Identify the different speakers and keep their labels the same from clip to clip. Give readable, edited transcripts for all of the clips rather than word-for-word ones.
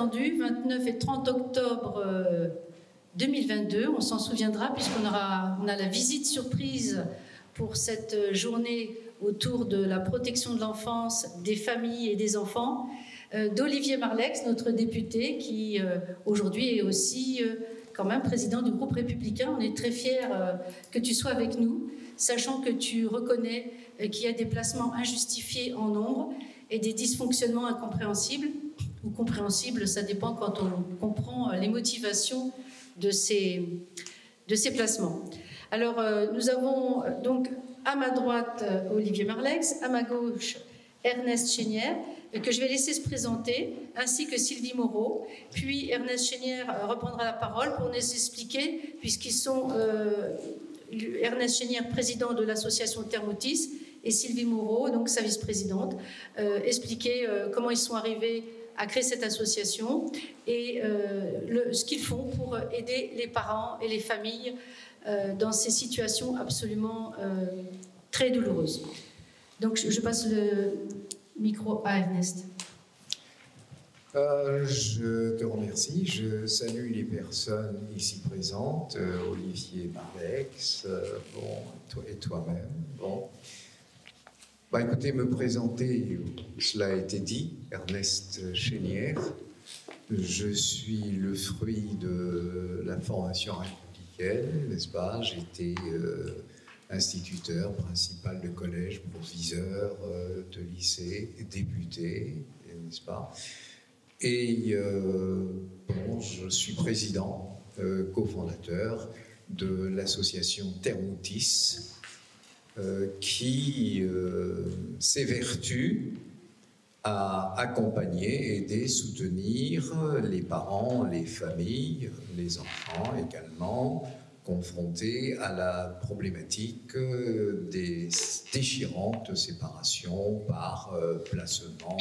Speaker 1: attendu, 29 et 30 octobre 2022. On s'en souviendra puisqu'on a la visite surprise pour cette journée autour de la protection de l'enfance, des familles et des enfants, d'Olivier Marleix, notre député, qui aujourd'hui est aussi quand même président du groupe républicain. On est très fiers que tu sois avec nous, sachant que tu reconnais qu'il y a des placements injustifiés en nombre et des dysfonctionnements incompréhensibles, ou compréhensibles, ça dépend quand on comprend les motivations de ces placements. Alors, nous avons donc à ma droite Olivier Marleix, à ma gauche Ernest Chénière, que je vais laisser se présenter, ainsi que Sylvie Moreau. Puis Ernest Chénière reprendra la parole pour nous expliquer, puisqu'ils sont Ernest Chénière, président de l'association Thermotis, et Sylvie Moreau, donc sa vice-présidente, expliquer comment ils sont arrivés à créer cette association et ce qu'ils font pour aider les parents et les familles dans ces situations absolument très douloureuses. Donc je passe le micro à Ernest.
Speaker 2: Je te remercie. Je salue les personnes ici présentes, Olivier Marleix, et toi-même. Bon. Bah, écoutez, me présenter, cela a été dit, Ernest Chénière. Je suis le fruit de la formation républicaine, n'est-ce pas? J'étais instituteur, principal de collège, proviseur de lycée, député, n'est-ce pas? Et bon, je suis président, cofondateur de l'association Thermotis, qui s'évertue à accompagner, aider, soutenir les parents, les familles, les enfants également, confrontés à la problématique des déchirantes séparations par placement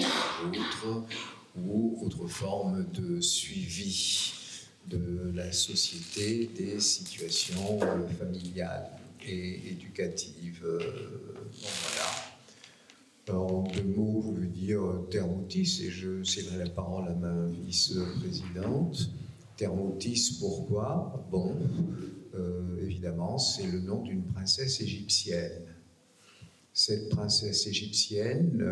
Speaker 2: ou autre forme de suivi de la société des situations familiales et éducatives. Bon, voilà. Alors, en deux mots, je veux dire Thermotis, et je céderai la parole à ma vice-présidente. Thermotis, pourquoi? Bon, évidemment, c'est le nom d'une princesse égyptienne. Cette princesse égyptienne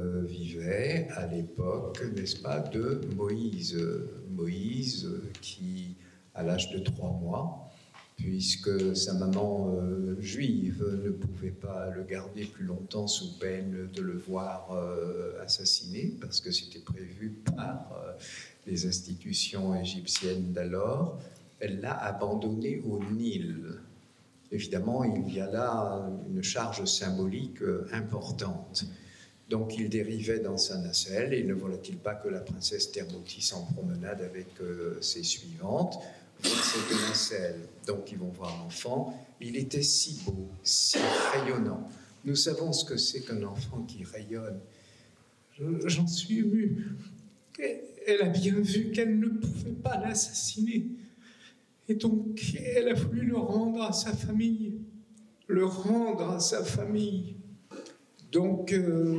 Speaker 2: vivait à l'époque, n'est-ce pas, de Moïse. Moïse qui, à l'âge de 3 mois, puisque sa maman juive ne pouvait pas le garder plus longtemps sous peine de le voir assassiné, parce que c'était prévu par les institutions égyptiennes d'alors, elle l'a abandonné au Nil. Évidemment, il y a là une charge symbolique importante. Donc il dérivait dans sa nacelle, et ne voilà-t-il pas que la princesse Thermotis en promenade avec ses suivantes voit cette nacelle. Donc ils vont voir l'enfant. Il était si beau, si rayonnant. Nous savons ce que c'est qu'un enfant qui rayonne. J'en suis ému. Elle a bien vu qu'elle ne pouvait pas l'assassiner. Et donc, elle a voulu le rendre à sa famille. Le rendre à sa famille. Donc,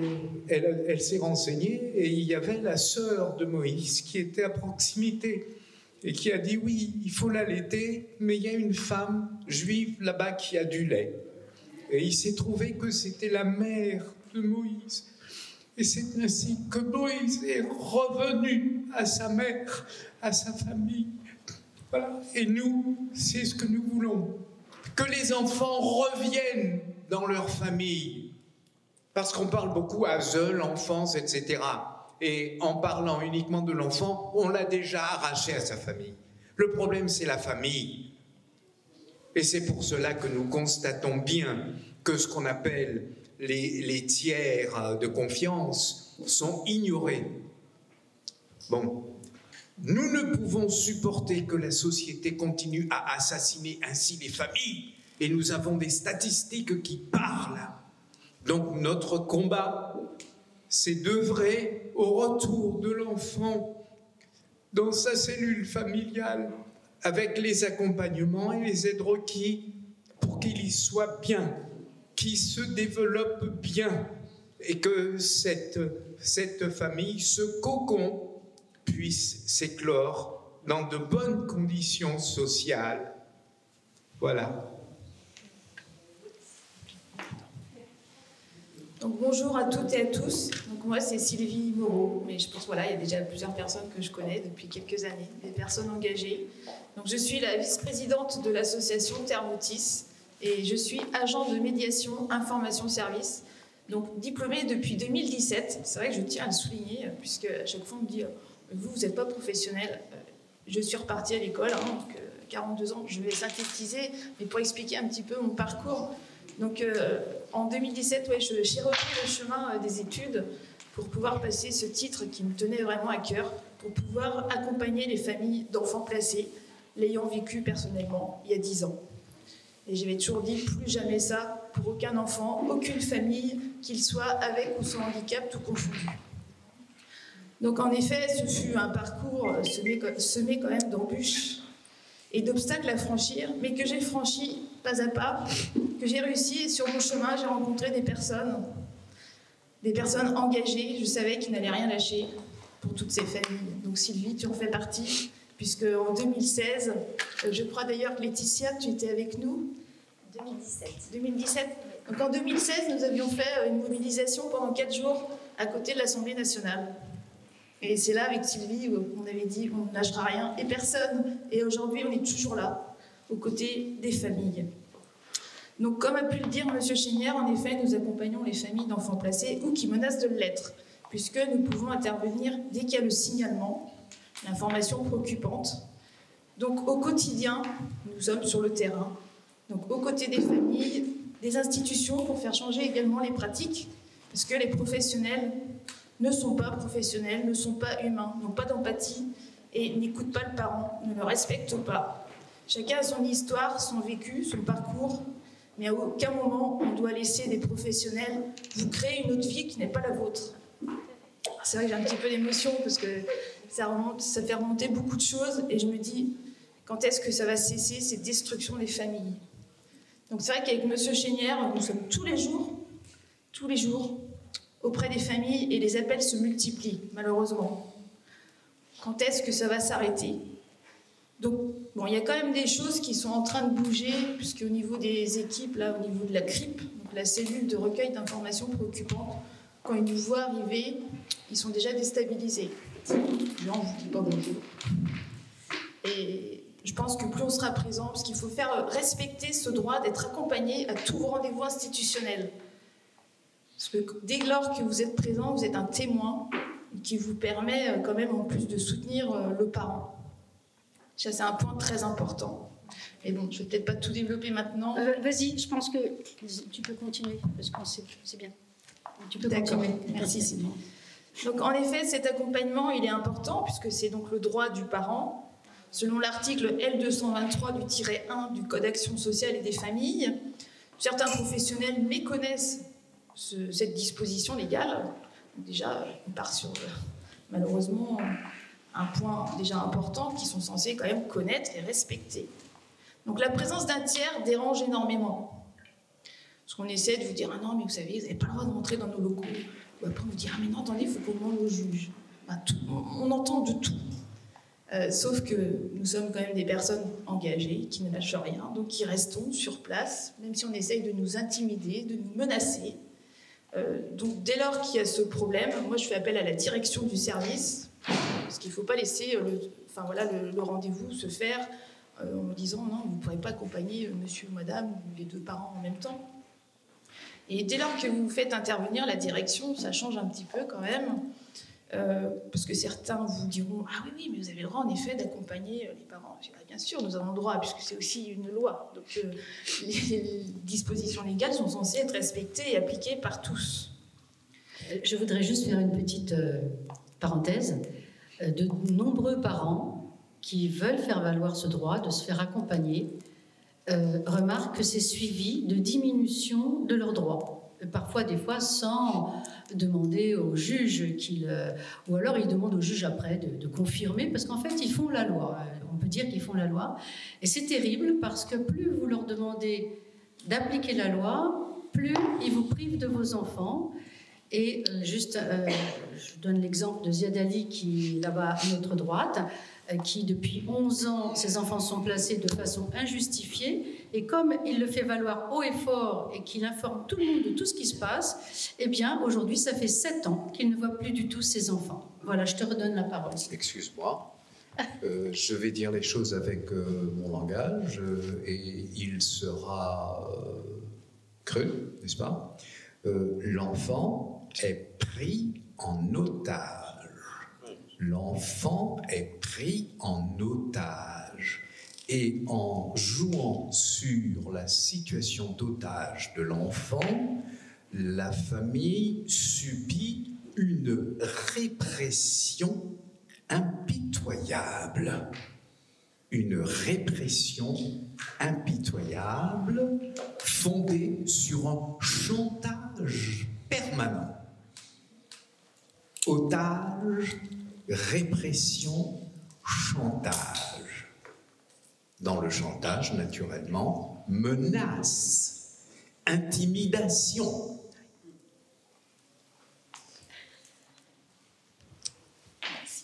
Speaker 2: elle s'est renseignée et il y avait la sœur de Moïse qui était à proximité et qui a dit, oui, il faut l'allaiter, mais il y a une femme juive là-bas qui a du lait. Et il s'est trouvé que c'était la mère de Moïse. Et c'est ainsi que Moïse est revenu à sa mère, à sa famille. Voilà. Et nous, c'est ce que nous voulons. Que les enfants reviennent dans leur famille. Parce qu'on parle beaucoup à l'enfance, etc. Et en parlant uniquement de l'enfant, on l'a déjà arraché à sa famille. Le problème, c'est la famille. Et c'est pour cela que nous constatons bien que ce qu'on appelle les tiers de confiance sont ignorés. Bon. Nous ne pouvons supporter que la société continue à assassiner ainsi les familles. Et nous avons des statistiques qui parlent. Donc notre combat, c'est d'œuvrer au retour de l'enfant dans sa cellule familiale, avec les accompagnements et les aides requis pour qu'il y soit bien, qu'il se développe bien, et que cette famille, ce cocon,
Speaker 3: puisse s'éclore dans de bonnes conditions sociales. Voilà.
Speaker 4: Donc, bonjour à toutes et à tous. Donc, moi, c'est Sylvie Moreau, mais je pense voilà, il y a déjà plusieurs personnes que je connais depuis quelques années, des personnes engagées. Donc, je suis la vice-présidente de l'association Terre Motis et je suis agent de médiation information service. Donc, diplômée depuis 2017. C'est vrai que je tiens à le souligner, puisque à chaque fois on me dit vous n'êtes pas professionnel. Je suis repartie à l'école, donc 42 ans. Je vais synthétiser, mais pour expliquer un petit peu mon parcours. Donc, en 2017, ouais, j'ai repris le chemin des études pour pouvoir passer ce titre qui me tenait vraiment à cœur, pour pouvoir accompagner les familles d'enfants placés, l'ayant vécu personnellement il y a 10 ans. Et j'avais toujours dit, plus jamais ça pour aucun enfant, aucune famille, qu'il soit avec ou sans handicap, tout confondu. Donc, en effet, ce fut un parcours semé quand même d'embûches et d'obstacles à franchir, mais que j'ai franchi pas à pas, que j'ai réussi. Et sur mon chemin, j'ai rencontré des personnes engagées. Je savais qu'ils n'allaient rien lâcher pour toutes ces familles. Donc Sylvie, tu en fais partie, puisque en 2016, je crois d'ailleurs que Laetitia, tu étais avec nous. 2017. Donc en 2016, nous avions fait une mobilisation pendant 4 jours à côté de l'Assemblée nationale. Et c'est là, avec Sylvie, où on avait dit on ne lâchera rien et personne. Et aujourd'hui, on est toujours là, aux côtés des familles. Donc, comme a pu le dire M. Chénière, en effet, nous accompagnons les familles d'enfants placés ou qui menacent de l'être, puisque nous pouvons intervenir dès qu'il y a le signalement, l'information préoccupante. Donc, au quotidien, nous sommes sur le terrain, donc aux côtés des familles, des institutions, pour faire changer également les pratiques, parce que les professionnels ne sont pas professionnels, ne sont pas humains, n'ont pas d'empathie et n'écoutent pas le parent, ne le respectent pas. Chacun a son histoire, son vécu, son parcours, mais à aucun moment on doit laisser des professionnels vous créer une autre vie qui n'est pas la vôtre. C'est vrai que j'ai un petit peu d'émotion parce que ça fait remonter beaucoup de choses et je me dis, quand est-ce que ça va cesser cette destruction des familles? Donc c'est vrai qu'avec M. Chénière, nous sommes tous les jours, auprès des familles et les appels se multiplient, malheureusement. Quand est-ce que ça va s'arrêter? Donc, bon, il y a quand même des choses qui sont en train de bouger, puisqu'au niveau des équipes, là, au niveau de la CRIP, donc la cellule de recueil d'informations préoccupantes, quand ils nous voient arriver, ils sont déjà déstabilisés. Non, on ne vous dit pas bonjour. Et je pense que plus on sera présent, parce qu'il faut faire respecter ce droit d'être accompagné à tous vos rendez-vous institutionnels. Parce que dès lors que vous êtes présent, vous êtes un témoin qui vous permet quand même en plus de soutenir le parent. Ça, c'est un point très important. Et bon, je ne vais peut-être pas tout développer maintenant.
Speaker 1: Vas-y, je pense que tu peux continuer, parce que c'est bien. Tu peux
Speaker 4: D'accord,
Speaker 1: continuer.
Speaker 4: merci Sylvie. Donc en effet, cet accompagnement, il est important, puisque c'est donc le droit du parent. Selon l'article L223 du -1 du Code d'action sociale et des familles, certains professionnels méconnaissent cette disposition légale. Déjà, on part sur, malheureusement, un point déjà important qu'ils sont censés quand même connaître et respecter. Donc la présence d'un tiers dérange énormément. Parce qu'on essaie de vous dire « Ah non, mais vous savez, vous n'avez pas le droit de rentrer dans nos locaux. » Ou après on vous dit « Ah mais non, attendez, il faut qu'on demande au juge. » On entend de tout. Sauf que nous sommes quand même des personnes engagées, qui ne lâchent rien, donc qui restons sur place, même si on essaye de nous intimider, de nous menacer. Donc dès lors qu'il y a ce problème, moi je fais appel à la direction du service, parce qu'il ne faut pas laisser le rendez-vous se faire en me disant non, vous ne pourrez pas accompagner monsieur ou madame ou les deux parents en même temps. Et dès lors que vous faites intervenir la direction, ça change un petit peu quand même, parce que certains vous diront ah oui, mais vous avez le droit en effet d'accompagner les parents. Je dis, bien sûr, nous avons le droit, puisque c'est aussi une loi. Donc les dispositions légales sont censées être respectées et appliquées par tous.
Speaker 1: Je voudrais juste faire une petite parenthèse. De nombreux parents qui veulent faire valoir ce droit de se faire accompagner remarquent que c'est suivi de diminution de leurs droits. Parfois, des fois, sans demander au juge ou alors ils demandent au juge après de confirmer, parce qu'en fait, ils font la loi. On peut dire qu'ils font la loi. Et c'est terrible parce que plus vous leur demandez d'appliquer la loi, plus ils vous privent de vos enfants. Et juste, je donne l'exemple de Ziad Ali, qui est là-bas à notre droite, qui depuis 11 ans, ses enfants sont placés de façon injustifiée, et comme il le fait valoir haut et fort et qu'il informe tout le monde de tout ce qui se passe, eh bien aujourd'hui ça fait 7 ans qu'il ne voit plus du tout ses enfants. Voilà, je te redonne la parole.
Speaker 2: Excuse-moi, je vais dire les choses avec mon langage et il sera cru, n'est-ce pas? L'enfant est pris en otage. L'enfant est pris en otage. Et en jouant sur la situation d'otage de l'enfant, la famille subit une répression impitoyable. Une répression impitoyable fondée sur un chantage permanent. Otage, répression, chantage. Dans le chantage, naturellement, menace, intimidation.
Speaker 4: Merci.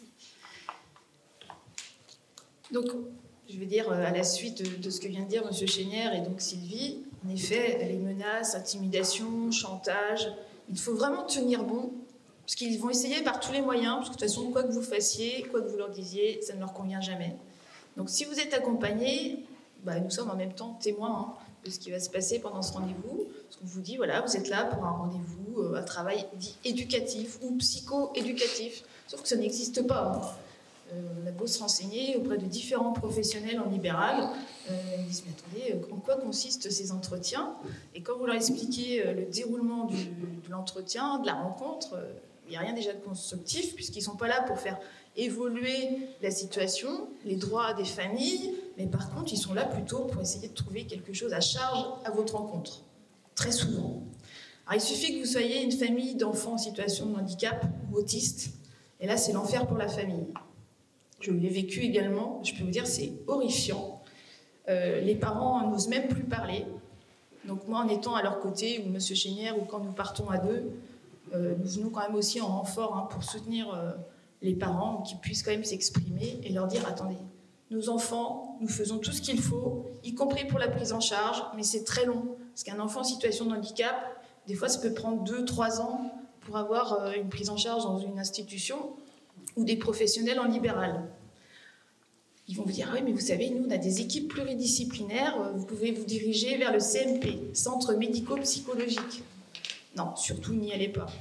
Speaker 4: Donc, je veux dire, à la suite de ce que vient de dire M. Chénière et donc Sylvie, en effet, les menaces, intimidation, chantage, il faut vraiment tenir bon, parce qu'ils vont essayer par tous les moyens, parce que de toute façon, quoi que vous fassiez, quoi que vous leur disiez, ça ne leur convient jamais. Donc si vous êtes accompagné, nous sommes en même temps témoins de ce qui va se passer pendant ce rendez-vous, parce qu'on vous dit, voilà, vous êtes là pour un rendez-vous, un travail dit éducatif ou psycho-éducatif, sauf que ça n'existe pas. On a beau se renseigner auprès de différents professionnels en libéral, ils disent, mais attendez, en quoi consistent ces entretiens? Et quand vous leur expliquez le déroulement de l'entretien, de la rencontre, il n'y a rien déjà de constructif, puisqu'ils ne sont pas là pour faire évoluer la situation, les droits des familles, mais par contre, ils sont là plutôt pour essayer de trouver quelque chose à charge à votre rencontre, très souvent. Alors, il suffit que vous soyez une famille d'enfants en situation de handicap ou autistes, et là, c'est l'enfer pour la famille. Je l'ai vécu également, je peux vous dire, c'est horrifiant. Les parents n'osent même plus parler. Donc moi, en étant à leur côté, ou M. Chénière, ou quand nous partons à deux, nous venons quand même aussi en renfort pour soutenir les parents, qui puissent quand même s'exprimer et leur dire, attendez, nos enfants, nous faisons tout ce qu'il faut, y compris pour la prise en charge, mais c'est très long. Parce qu'un enfant en situation de handicap, des fois, ça peut prendre 2-3 ans pour avoir une prise en charge dans une institution, ou des professionnels en libéral. Ils vont vous dire, ah oui, mais vous savez, nous, on a des équipes pluridisciplinaires, vous pouvez vous diriger vers le CMP, Centre médico-psychologique. Non, surtout n'y allez pas.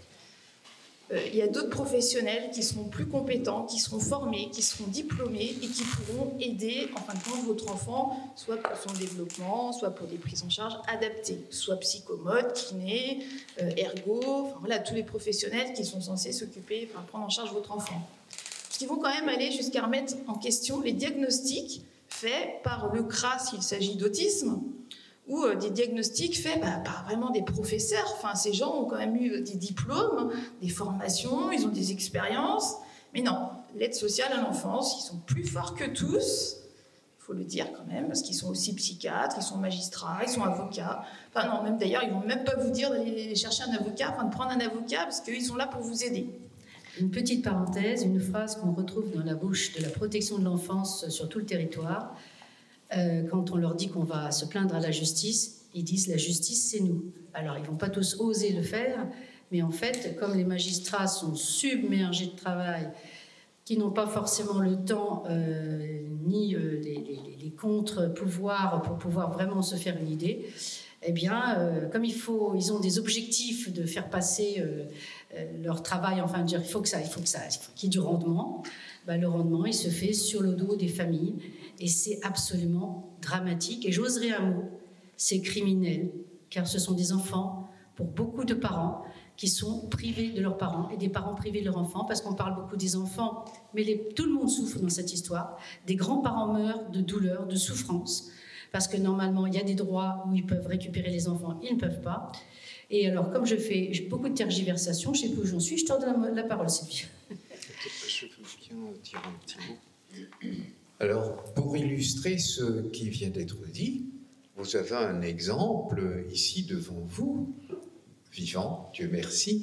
Speaker 4: Il y a d'autres professionnels qui seront plus compétents, qui seront formés, qui seront diplômés et qui pourront aider, en fin de compte, votre enfant, soit pour son développement, soit pour des prises en charge adaptées, soit psychomote, kiné, ergo, enfin voilà, tous les professionnels qui sont censés s'occuper, prendre en charge votre enfant. Qui vont quand même aller jusqu'à remettre en question les diagnostics faits par le CRA s'il s'agit d'autisme, ou des diagnostics faits par vraiment des professeurs. Enfin, ces gens ont quand même eu des diplômes, des formations, ils ont des expériences. Mais non, l'aide sociale à l'enfance, ils sont plus forts que tous, il faut le dire quand même, parce qu'ils sont aussi psychiatres, ils sont magistrats, ils sont avocats. Enfin non, même d'ailleurs, ils ne vont même pas vous dire d'aller chercher un avocat, de prendre un avocat, parce qu'ils sont là pour vous aider.
Speaker 1: Une petite parenthèse, une phrase qu'on retrouve dans la bouche de la protection de l'enfance sur tout le territoire. Quand on leur dit qu'on va se plaindre à la justice, ils disent la justice c'est nous. Alors ils ne vont pas tous oser le faire, mais en fait, comme les magistrats sont submergés de travail, qui n'ont pas forcément le temps ni les contre-pouvoirs pour pouvoir vraiment se faire une idée, eh bien, comme ils ont des objectifs de faire passer leur travail, enfin, dire, il faut qu'il y ait du rendement, le rendement, il se fait sur le dos des familles. Et c'est absolument dramatique. Et j'oserais un mot, c'est criminel, car ce sont des enfants, pour beaucoup de parents, qui sont privés de leurs parents, et des parents privés de leurs enfants, parce qu'on parle beaucoup des enfants, mais tout le monde souffre dans cette histoire. Des grands-parents meurent de douleur, de souffrance, parce que normalement, il y a des droits où ils peuvent récupérer les enfants, ils ne peuvent pas. Et alors, comme j'ai beaucoup de tergiversations, je ne sais plus où j'en suis, je te donne la parole, Sylvie.
Speaker 2: Je veux bien dire un petit mot. Alors, pour illustrer ce qui vient d'être dit, vous avez un exemple ici devant vous, vivant, Dieu merci,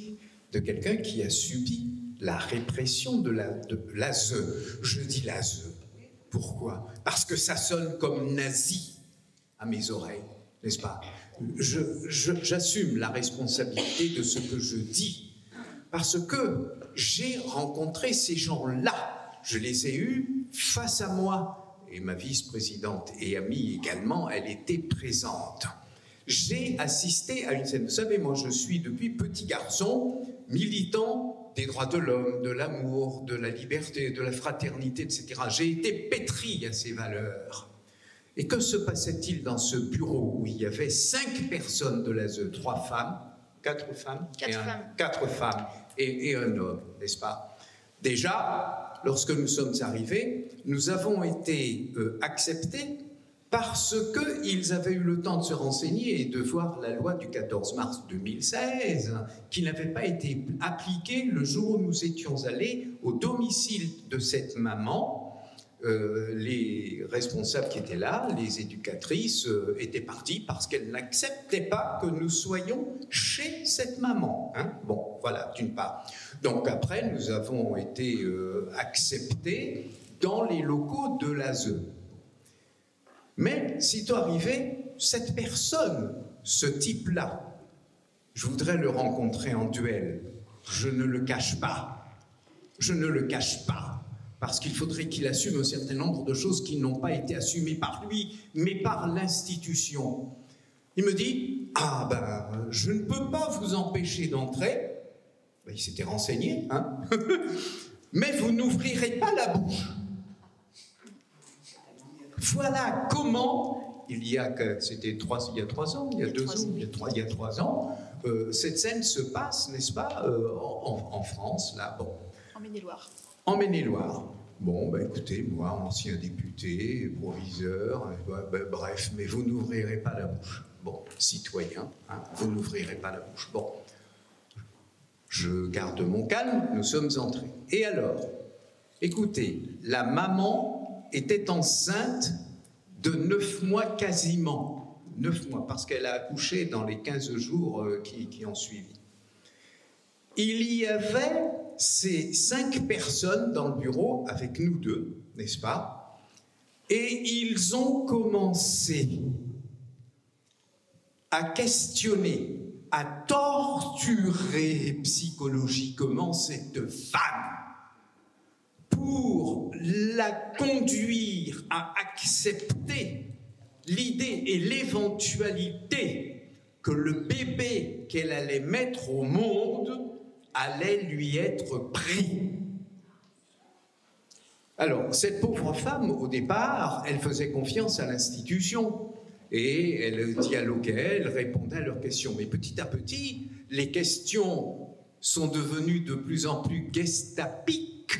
Speaker 2: de quelqu'un qui a subi la répression de l'ASE. Je dis l'ASE. Pourquoi? Parce que ça sonne comme nazi à mes oreilles, n'est-ce pas? J'assume la responsabilité de ce que je dis, parce que j'ai rencontré ces gens-là. Je les ai eus face à moi. Et ma vice-présidente et amie également, elle était présente. J'ai assisté à une scène. Vous savez, moi, je suis depuis petit garçon militant des droits de l'homme, de l'amour, de la liberté, de la fraternité, etc. J'ai été pétri à ces valeurs. Et que se passait-il dans ce bureau où il y avait 5 personnes de l'ASE, 3 femmes, 4 femmes, 4 femmes et un homme, n'est-ce pas? Déjà, lorsque nous sommes arrivés, nous avons été acceptés parce qu'ils avaient eu le temps de se renseigner et de voir la loi du 14 mars 2016 qui n'avait pas été appliquée le jour où nous étions allés au domicile de cette maman. Les responsables qui étaient là, les éducatrices, étaient partis parce qu'elles n'acceptaient pas que nous soyons chez cette maman. Hein? Bon, voilà, d'une part. Donc après, nous avons été acceptés dans les locaux de l'ASE. Mais, sitôt arrivé, cette personne, ce type-là, je voudrais le rencontrer en duel. Je ne le cache pas. Je ne le cache pas. Parce qu'il faudrait qu'il assume un certain nombre de choses qui n'ont pas été assumées par lui, mais par l'institution. Il me dit, « Ah ben, je ne peux pas vous empêcher d'entrer. » Ben, il s'était renseigné, hein. « Mais vous n'ouvrirez pas la bouche. » Voilà comment, c'était il y a 3 ans, il y a 2 ans, il y a 3 ans, cette scène se passe, n'est-ce pas, en France, là, bon.
Speaker 4: En Maine-et-Loire.
Speaker 2: En Maine-et-Loire. Bon, ben écoutez, moi, ancien député, proviseur, bref, mais vous n'ouvrirez pas la bouche. Bon, citoyen, hein, vous n'ouvrirez pas la bouche. Bon, je garde mon calme, nous sommes entrés. Et alors, écoutez, la maman était enceinte de 9 mois quasiment. 9 mois, parce qu'elle a accouché dans les 15 jours qui ont suivi. Il y avait ces 5 personnes dans le bureau, avec nous 2, n'est-ce pas? Et ils ont commencé à questionner, à torturer psychologiquement cette femme pour la conduire à accepter l'idée et l'éventualité que le bébé qu'elle allait mettre au monde allait lui être pris. Alors, cette pauvre femme, au départ, elle faisait confiance à l'institution et elle dialoguait, elle répondait à leurs questions. Mais petit à petit, les questions sont devenues de plus en plus gestapiques,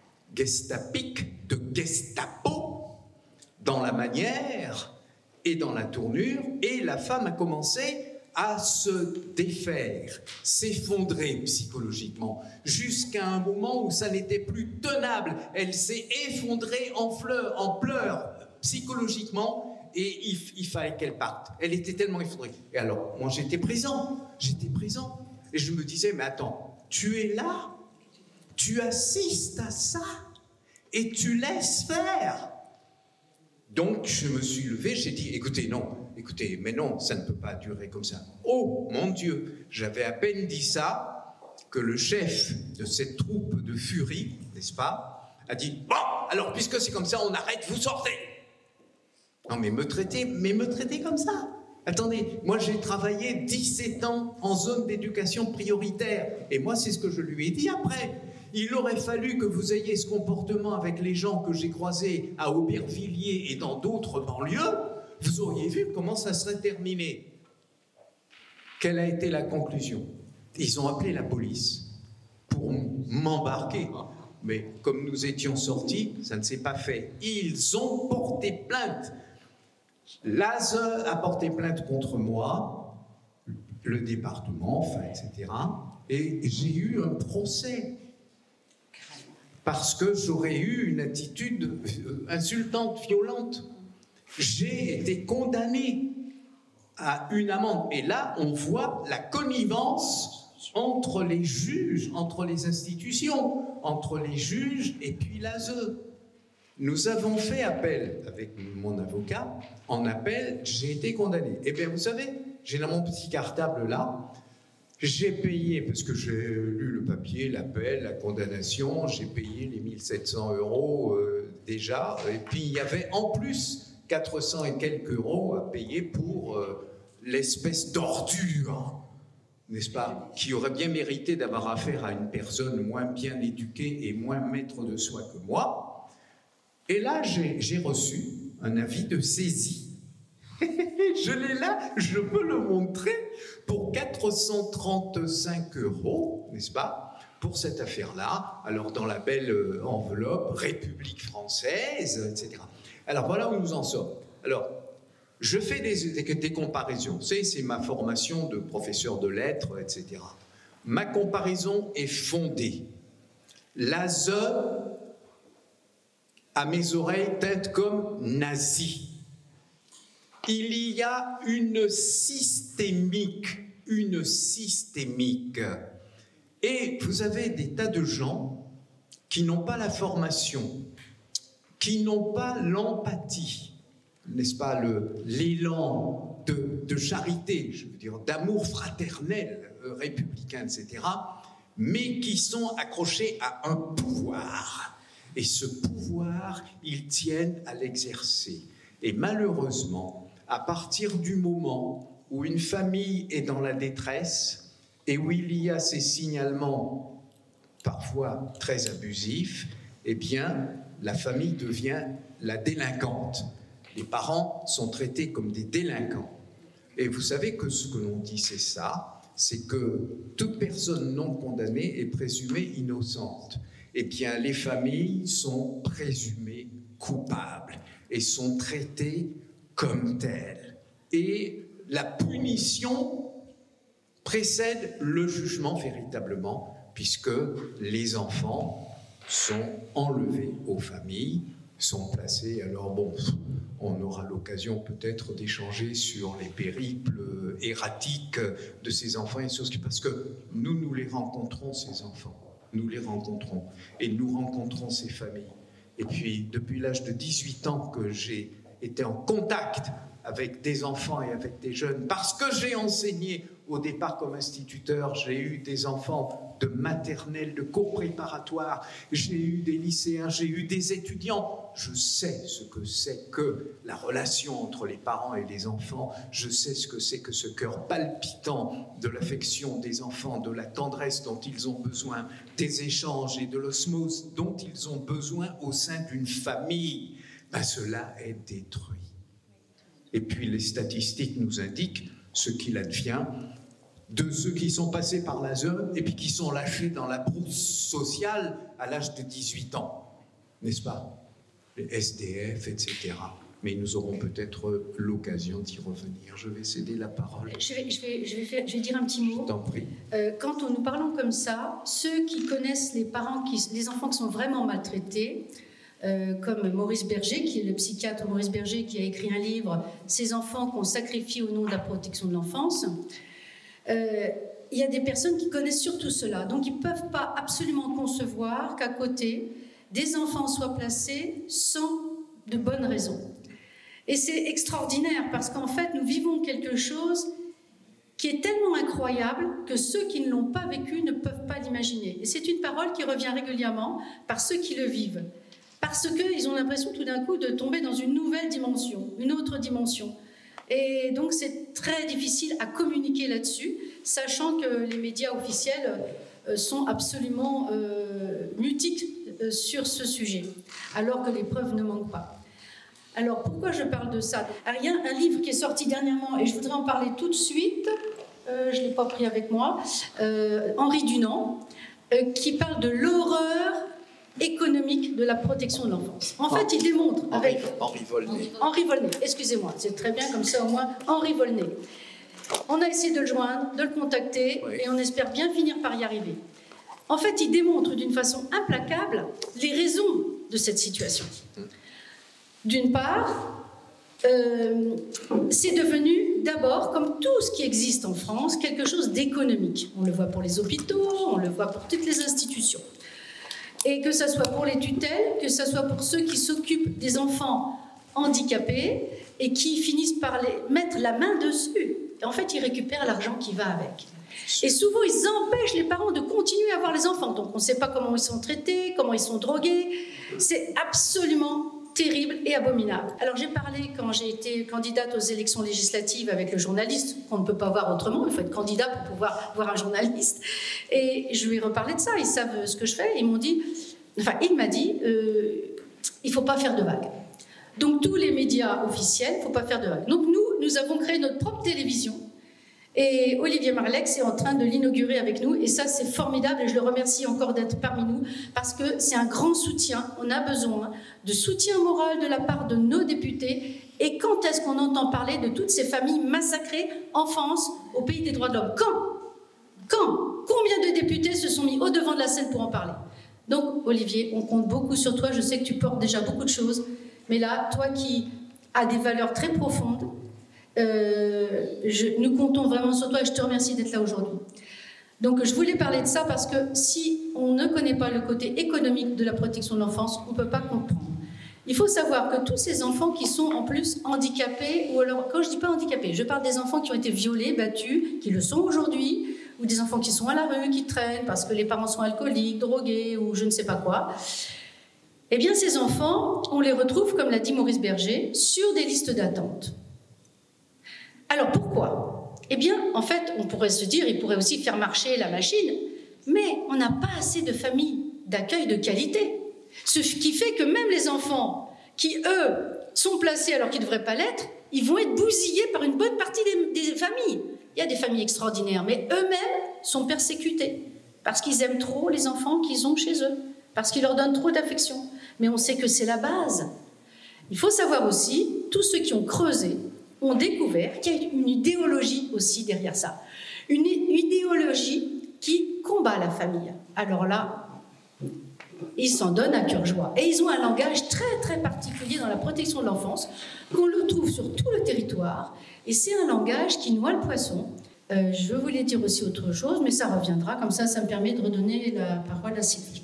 Speaker 2: de Gestapo, dans la manière et dans la tournure, et la femme a commencé à se défaire, s'effondrer psychologiquement, jusqu'à un moment où ça n'était plus tenable. Elle s'est effondrée en pleurs psychologiquement, et il fallait qu'elle parte. Elle était tellement effondrée. Et alors, moi j'étais présent, et je me disais, mais attends, tu es là, tu assistes à ça, et tu laisses faire. Donc, je me suis levé, j'ai dit, écoutez, mais non, ça ne peut pas durer comme ça. Oh, mon Dieu, j'avais à peine dit ça, que le chef de cette troupe de furie, n'est-ce pas, a dit, bon, alors, puisque c'est comme ça, on arrête, vous sortez. Non, mais me traiter comme ça. Attendez, moi j'ai travaillé 17 ans en zone d'éducation prioritaire, et moi c'est ce que je lui ai dit après. Il aurait fallu que vous ayez ce comportement avec les gens que j'ai croisés à Aubervilliers et dans d'autres banlieues, vous auriez vu comment ça serait terminé. Quelle a été la conclusion? Ils ont appelé la police pour m'embarquer. Mais comme nous étions sortis, ça ne s'est pas fait. Ils ont porté plainte. L'ASE a porté plainte contre moi, le département, enfin, etc. Et j'ai eu un procès. Parce que j'aurais eu une attitude insultante, violente. J'ai été condamné à une amende. Et là, on voit la connivence entre les juges, entre les institutions, entre les juges et puis l'ASE. Nous avons fait appel avec mon avocat. En appel, j'ai été condamné. Eh bien, vous savez, j'ai dans mon petit cartable là, j'ai payé, parce que j'ai lu le papier, l'appel, la condamnation, j'ai payé les 1 700 € déjà. Et puis, il y avait en plus 400 et quelques euros à payer pour l'espèce d'ordure, n'est-ce pas, qui aurait bien mérité d'avoir affaire à une personne moins bien éduquée et moins maître de soi que moi. Et là, j'ai reçu un avis de saisie. Je l'ai là, je peux le montrer, pour 435 €, n'est-ce pas, pour cette affaire-là. Alors, dans la belle enveloppe, République française, etc. Alors, voilà où nous en sommes. Alors, je fais des comparaisons. Vous savez, c'est ma formation de professeur de lettres, etc. Ma comparaison est fondée. L'ASE, à mes oreilles, teinte comme nazi. Il y a une systémique. Et vous avez des tas de gens qui n'ont pas la formation, qui n'ont pas l'empathie, n'est-ce pas, l'élan de charité, je veux dire, d'amour fraternel, républicain, etc., mais qui sont accrochés à un pouvoir. Et ce pouvoir, ils tiennent à l'exercer. Et malheureusement, à partir du moment où une famille est dans la détresse et où il y a ces signalements parfois très abusifs, eh bien, la famille devient la délinquante. Les parents sont traités comme des délinquants. Et vous savez que ce que l'on dit, c'est ça, c'est que toute personne non condamnée est présumée innocente. Eh bien, les familles sont présumées coupables et sont traitées comme telles. Et la punition précède le jugement véritablement, puisque les enfants sont enlevés aux familles, sont placés. Alors bon, on aura l'occasion peut-être d'échanger sur les périples erratiques de ces enfants et choses, parce que nous les rencontrons, ces enfants. Nous les rencontrons et nous rencontrons ces familles. Et puis, depuis l'âge de 18 ans que j'ai été en contact avec des enfants et avec des jeunes, parce que j'ai enseigné au départ comme instituteur, j'ai eu des enfants de maternelle, de cours préparatoires, j'ai eu des lycéens, j'ai eu des étudiants. Je sais ce que c'est que la relation entre les parents et les enfants, je sais ce que c'est que ce cœur palpitant de l'affection des enfants, de la tendresse dont ils ont besoin, des échanges et de l'osmose dont ils ont besoin au sein d'une famille. Ben, cela est détruit. Et puis les statistiques nous indiquent ce qu'il advient de ceux qui sont passés par l'ASE et puis qui sont lâchés dans la brousse sociale à l'âge de 18 ans, n'est-ce pas? Les SDF, etc. Mais nous aurons peut-être l'occasion d'y revenir. Je vais céder la parole.
Speaker 1: Je vais dire un petit mot.
Speaker 2: Je t'en prie.
Speaker 1: Quand nous parlons comme ça, ceux qui connaissent les parents, les enfants qui sont vraiment maltraités, comme Maurice Berger, qui est le psychiatre Maurice Berger, qui a écrit un livre « Ces enfants qu'on sacrifie au nom de la protection de l'enfance », il y a des personnes qui connaissent surtout cela. Donc, ils ne peuvent pas absolument concevoir qu'à côté, des enfants soient placés sans de bonnes raisons. Et c'est extraordinaire parce qu'en fait, nous vivons quelque chose qui est tellement incroyable que ceux qui ne l'ont pas vécu ne peuvent pas l'imaginer. Et c'est une parole qui revient régulièrement par ceux qui le vivent. Parce qu'ils ont l'impression tout d'un coup de tomber dans une nouvelle dimension, une autre dimension. Et donc c'est très difficile à communiquer là-dessus, sachant que les médias officiels sont absolument mutiques sur ce sujet, alors que les preuves ne manquent pas. Alors pourquoi je parle de ça? Il y a un livre qui est sorti dernièrement, et je voudrais en parler tout de suite, je ne l'ai pas pris avec moi, Henri Dunant, qui parle de l'horreur économique de la protection de l'enfance. En fait, il démontre avec...
Speaker 2: Henri Volney.
Speaker 1: Henri Volney, excusez-moi, c'est très bien comme ça au moins, Henri Volney. On a essayé de le joindre, de le contacter, oui, et on espère bien finir par y arriver. En fait, il démontre d'une façon implacable les raisons de cette situation. D'une part, c'est devenu vu d'abord, comme tout ce qui existe en France, quelque chose d'économique. On le voit pour les hôpitaux, on le voit pour toutes les institutions. Et que ce soit pour les tutelles, que ce soit pour ceux qui s'occupent des enfants handicapés et qui finissent par mettre la main dessus. Et en fait, ils récupèrent l'argent qui va avec. Et souvent, ils empêchent les parents de continuer à avoir les enfants. Donc, on ne sait pas comment ils sont traités, comment ils sont drogués. C'est absolument terrible et abominable. Alors, j'ai parlé quand j'ai été candidate aux élections législatives avec le journaliste, qu'on ne peut pas voir autrement, il faut être candidat pour pouvoir voir un journaliste. Et je lui ai reparlé de ça, ils savent ce que je fais. Ils m'ont dit, enfin, il m'a dit, il ne faut pas faire de vagues. Donc, tous les médias officiels, il ne faut pas faire de vagues. Donc, nous avons créé notre propre télévision. Et Olivier Marleix est en train de l'inaugurer avec nous. Et ça, c'est formidable. Et je le remercie encore d'être parmi nous parce que c'est un grand soutien. On a besoin de soutien moral de la part de nos députés. Et quand est-ce qu'on entend parler de toutes ces familles massacrées en France, au pays des droits de l'homme? Quand Combien de députés se sont mis au devant de la scène pour en parler? Donc, Olivier, on compte beaucoup sur toi. Je sais que tu portes déjà beaucoup de choses. Mais là, toi qui as des valeurs très profondes, nous comptons vraiment sur toi et je te remercie d'être là aujourd'hui. Donc je voulais parler de ça parce que si on ne connaît pas le côté économique de la protection de l'enfance, on ne peut pas comprendre. Il faut savoir que tous ces enfants qui sont en plus handicapés, ou alors quand je ne dis pas handicapés, je parle des enfants qui ont été violés, battus, qui le sont aujourd'hui, ou des enfants qui sont à la rue, qui traînent parce que les parents sont alcooliques, drogués ou je ne sais pas quoi. Eh bien ces enfants, on les retrouve, comme l'a dit Maurice Berger, sur des listes d'attente. Alors pourquoi? Eh bien, en fait, on pourrait se dire, il pourrait aussi faire marcher la machine, mais on n'a pas assez de familles d'accueil de qualité. Ce qui fait que même les enfants qui, eux, sont placés alors qu'ils ne devraient pas l'être, ils vont être bousillés par une bonne partie des familles. Il y a des familles extraordinaires, mais eux-mêmes sont persécutés parce qu'ils aiment trop les enfants qu'ils ont chez eux, parce qu'ils leur donnent trop d'affection. Mais on sait que c'est la base. Il faut savoir aussi, tous ceux qui ont creusé, ont découvert qu'il y a une idéologie aussi derrière ça. Une idéologie qui combat la famille. Alors là, ils s'en donnent à cœur joie. Et ils ont un langage très très particulier dans la protection de l'enfance, qu'on le trouve sur tout le territoire. Et c'est un langage qui noie le poisson. Je voulais dire aussi autre chose, mais ça reviendra. Comme ça me permet de redonner la parole à Sylvie.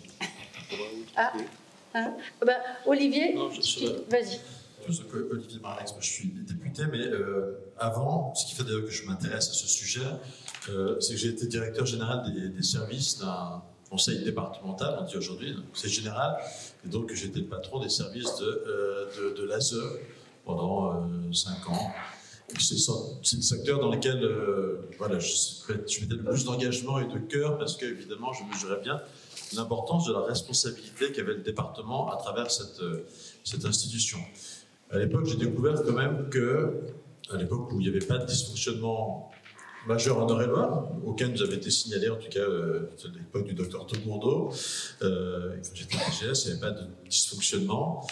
Speaker 1: Olivier, vas-y.
Speaker 5: Olivier Marleix, moi je suis député, mais avant, ce qui fait d'ailleurs que je m'intéresse à ce sujet, c'est que j'ai été directeur général des services d'un conseil départemental, on dit aujourd'hui, c'est général, et donc j'étais le patron des services de l'ASE pendant 5 ans. C'est le secteur dans lequel voilà, je mettais le plus d'engagement et de cœur parce qu'évidemment je mesurais bien l'importance de la responsabilité qu'avait le département à travers cette institution. À l'époque, j'ai découvert quand même que, à l'époque où il n'y avait pas de dysfonctionnement majeur en Eure-et-Loire, aucun nous avait été signalé, en tout cas à l'époque du docteur Togourdeau, quand j'étais à DGS, il n'y avait pas de dysfonctionnement,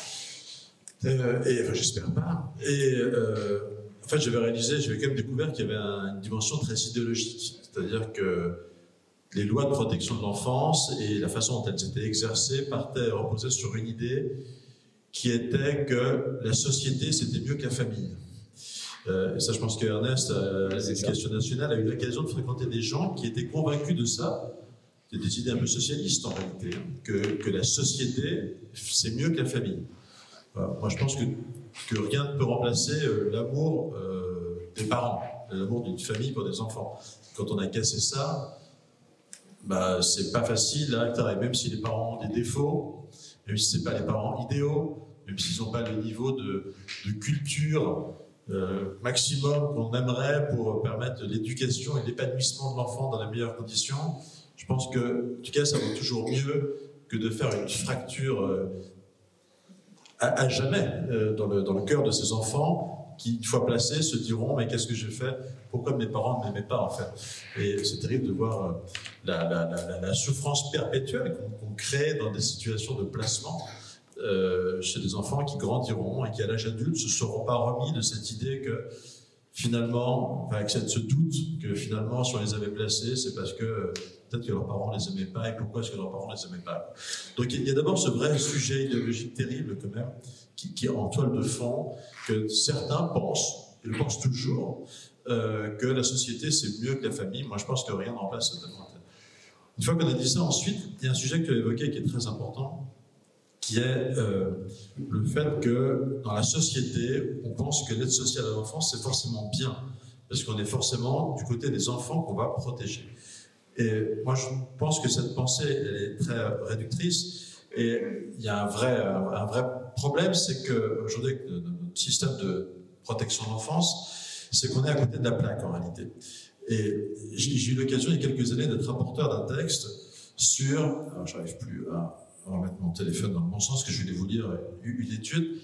Speaker 5: et enfin j'espère pas. Et en fait, j'avais quand même découvert qu'il y avait une dimension très idéologique, c'est-à-dire que les lois de protection de l'enfance et la façon dont elles étaient exercées reposaient sur une idée qui était que la société, c'était mieux que la famille. Et ça, je pense qu'Ernest, à l'Éducation nationale, a eu l'occasion de fréquenter des gens qui étaient convaincus de ça, c'est des idées un peu socialistes en réalité, que la société, c'est mieux que la famille. Moi, je pense que rien ne peut remplacer l'amour des parents, l'amour d'une famille pour des enfants. Quand on a cassé ça, c'est pas facile à acter, même si les parents ont des défauts, même si ce n'est pas les parents idéaux, même s'ils n'ont pas le niveau de culture maximum qu'on aimerait pour permettre l'éducation et l'épanouissement de l'enfant dans les meilleures conditions, je pense que, en tout cas, ça vaut toujours mieux que de faire une fracture à jamais dans le cœur de ces enfants qui, une fois placés, se diront « mais qu'est-ce que j'ai fait? Pourquoi mes parents ne m'aimaient pas ?» en fait. Et c'est terrible de voir la souffrance perpétuelle qu'on crée dans des situations de placement chez des enfants qui grandiront et qui, à l'âge adulte, ne se seront pas remis de cette idée que finalement, avec ce doute que finalement, si on les avait placés, c'est parce que peut-être que leurs parents ne les aimaient pas, et pourquoi est-ce que leurs parents ne les aimaient pas. Donc il y a d'abord ce vrai sujet idéologique terrible quand même, qui est en toile de fond, que certains pensent, et le pensent toujours, que la société c'est mieux que la famille. Moi je pense que rien ne remplace totalement. Une fois qu'on a dit ça, ensuite, il y a un sujet que tu as évoqué qui est très important, qui est le fait que dans la société, on pense que l'aide sociale à l'enfance, c'est forcément bien, parce qu'on est forcément du côté des enfants qu'on va protéger. Et moi, je pense que cette pensée, elle est très réductrice, et il y a un vrai problème, c'est qu'aujourd'hui, avec notre système de protection de l'enfance, c'est qu'on est à côté de la plaque, en réalité. Et j'ai eu l'occasion, il y a quelques années, d'être rapporteur d'un texte sur... Alors, j'arrive plus à remettre mon téléphone dans le bon sens, que je voulais vous lire une étude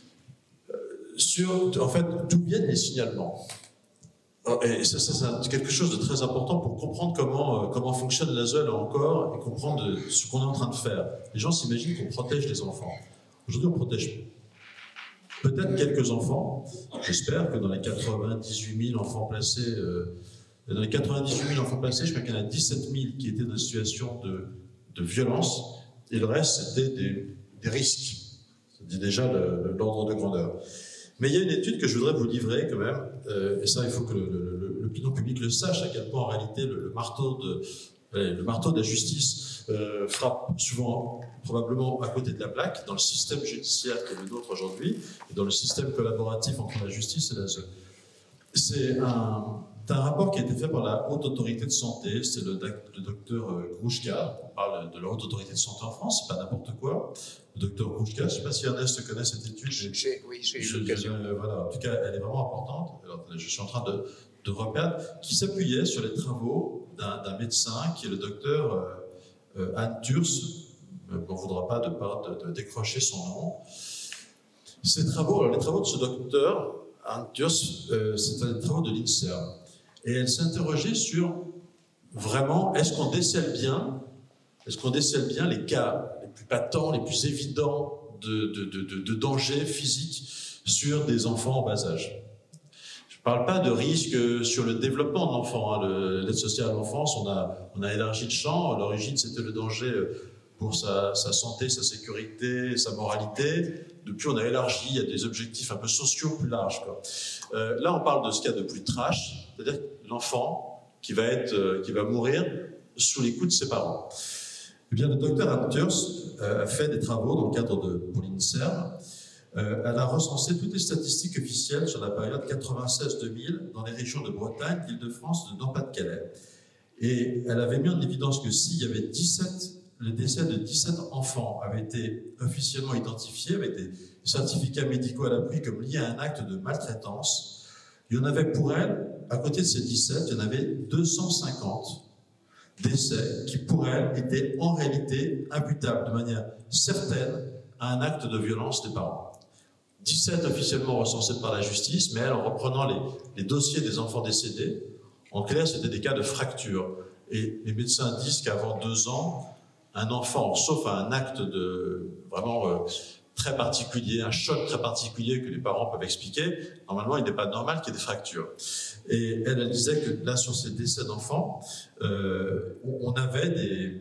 Speaker 5: sur, en fait, d'où viennent les signalements. Et ça c'est quelque chose de très important pour comprendre comment fonctionne l'ASE là encore et comprendre ce qu'on est en train de faire. Les gens s'imaginent qu'on protège les enfants. Aujourd'hui, on protège peut-être quelques enfants. J'espère que dans les 98 000 enfants placés, je crois qu'il y en a 17 000 qui étaient dans une situation de violence, et le reste, c'était des risques. Ça dit déjà l'ordre de grandeur. Mais il y a une étude que je voudrais vous livrer quand même, et ça, il faut que l'opinion publique le sache, à quel point en réalité le marteau de la justice frappe souvent, probablement à côté de la plaque, dans le système judiciaire qui est le nôtre aujourd'hui, et dans le système collaboratif entre la justice et l'ASE. C'est un rapport qui a été fait par la Haute Autorité de Santé, c'est le docteur Grouchka. On parle de la Haute Autorité de Santé en France, c'est pas n'importe quoi. Le docteur Grouchka, je ne sais pas si Ernest connaît cette étude.
Speaker 2: Oui, j'ai eu l'occasion.
Speaker 5: Voilà, en tout cas, elle est vraiment importante. Alors, je suis en train de reperdre, qui s'appuyait sur les travaux d'un médecin qui est le docteur Anne Thurs. On ne voudra pas de décrocher son nom. Ces travaux, alors les travaux de ce docteur Anne Thurs, c'était des travaux de l'INSERM. Et elle s'est interrogée sur vraiment, est-ce qu'on décèle bien les cas les plus patents, les plus évidents de danger physique sur des enfants en bas âge. Je ne parle pas de risque sur le développement de l'enfant. L'aide sociale à l'enfance, on a élargi le champ. À l'origine, c'était le danger pour sa santé, sa sécurité, sa moralité. Depuis, on a élargi, il y a des objectifs un peu sociaux plus larges, quoi. Là, on parle de ce qu'il y a de plus trash, c'est-à-dire l'enfant qui va mourir sous les coups de ses parents. Eh bien, le docteur Anne Thurs a fait des travaux dans le cadre pour l'INSERM. Elle a recensé toutes les statistiques officielles sur la période 96-2000 dans les régions de Bretagne, d'Île-de-France, de Nord-Pas-de-Calais. Et elle avait mis en évidence que s'il y avait le décès de 17 enfants avaient été officiellement identifiés, avec des certificats médicaux à l'appui comme liés à un acte de maltraitance, il y en avait pour elle, à côté de ces 17, il y en avait 250 décès qui, pour elle, étaient en réalité imputables de manière certaine à un acte de violence des parents. 17 officiellement recensés par la justice, mais elle, en reprenant les dossiers des enfants décédés, en clair, c'était des cas de fracture. Et les médecins disent qu'avant 2 ans, un enfant, sauf à un acte vraiment très particulier, un choc très particulier que les parents peuvent expliquer, normalement, il n'est pas normal qu'il y ait des fractures. Et elle disait que là, sur ces décès d'enfants, on avait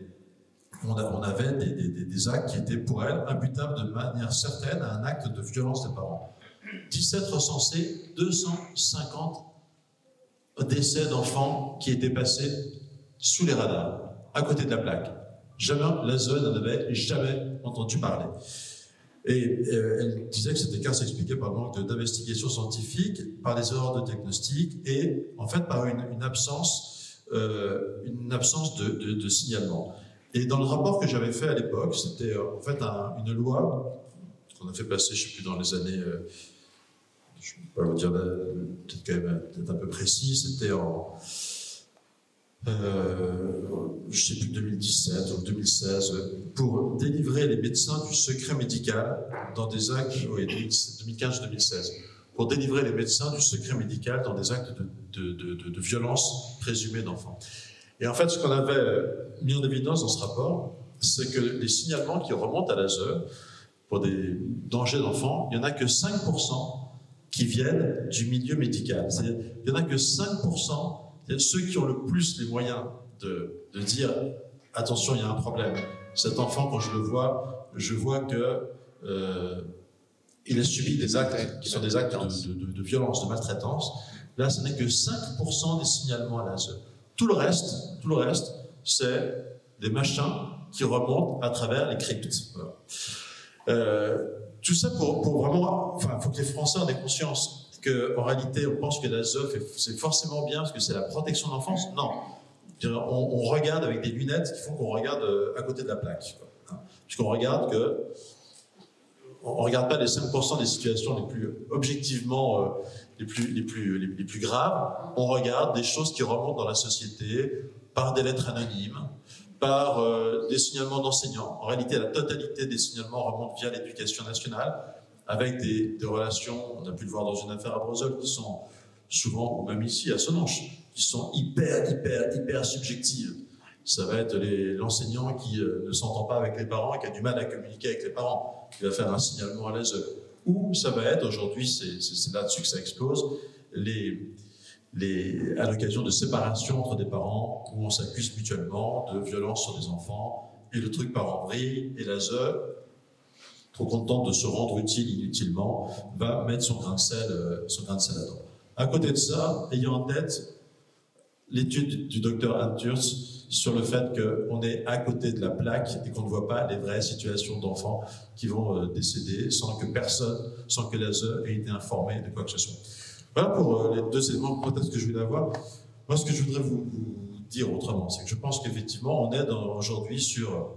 Speaker 5: des actes qui étaient pour elle imputables de manière certaine à un acte de violence des parents. 17 recensés, 250 décès d'enfants qui étaient passés sous les radars, à côté de la plaque. Jamais l'ASE n'en avait jamais entendu parler. Et elle disait que cet écart s'expliquait par le manque d'investigation scientifique, par les erreurs de diagnostic et en fait par une absence de signalement. Et dans le rapport que j'avais fait à l'époque, c'était en fait une loi qu'on a fait passer, je ne sais plus, dans les années, je ne peux pas vous dire, peut-être quand même peut-être un peu précis, c'était en, je ne sais plus, 2017 ou 2016, pour délivrer les médecins du secret médical dans des actes, oui, 2015-2016, pour délivrer les médecins du secret médical dans des actes de violence présumée d'enfants. Et en fait, ce qu'on avait mis en évidence dans ce rapport, c'est que les signalements qui remontent à l'ASE pour des dangers d'enfants, il n'y en a que 5% qui viennent du milieu médical. C'est-à-dire, il n'y en a que 5%, c'est-à-dire ceux qui ont le plus les moyens de dire « attention, il y a un problème ». Cet enfant, quand je vois que il a subi des actes qui sont des actes de violence, de maltraitance. Là, ce n'est que 5% des signalements à l'ASE. Tout le reste, c'est des machins qui remontent à travers les cryptes. Voilà. Tout ça pour vraiment... Enfin, il faut que les Français en aient conscience qu'en réalité, on pense que l'ASE, c'est forcément bien parce que c'est la protection de l'enfance. Non. On regarde avec des lunettes qui font qu'on regarde à côté de la plaque. Puisqu'on regarde que... On ne regarde pas les 5% des situations les plus objectivement les plus graves. On regarde des choses qui remontent dans la société par des lettres anonymes, par des signalements d'enseignants. En réalité, la totalité des signalements remontent via l'éducation nationale, avec des relations, on a pu le voir dans une affaire à Brozol, qui sont souvent, ou même ici à Senonches, qui sont hyper subjectives. Ça va être l'enseignant qui ne s'entend pas avec les parents et qui a du mal à communiquer avec les parents, qui va faire un signalement à l'ASE. Ou ça va être, aujourd'hui, c'est là-dessus que ça explose, à l'occasion de séparation entre des parents où on s'accuse mutuellement de violence sur des enfants, et le truc part en vrille, et l'ASE, trop contente de se rendre utile inutilement, va mettre son grain de sel là-dedans. À côté de ça, ayant en tête l'étude du docteur Anne Turz sur le fait qu'on est à côté de la plaque et qu'on ne voit pas les vraies situations d'enfants qui vont décéder sans que l'ASE ait été informé de quoi que ce soit. Voilà pour les deux éléments peut-être que je voulais avoir. Moi, ce que je voudrais vous dire autrement, c'est que je pense qu'effectivement, on est aujourd'hui sur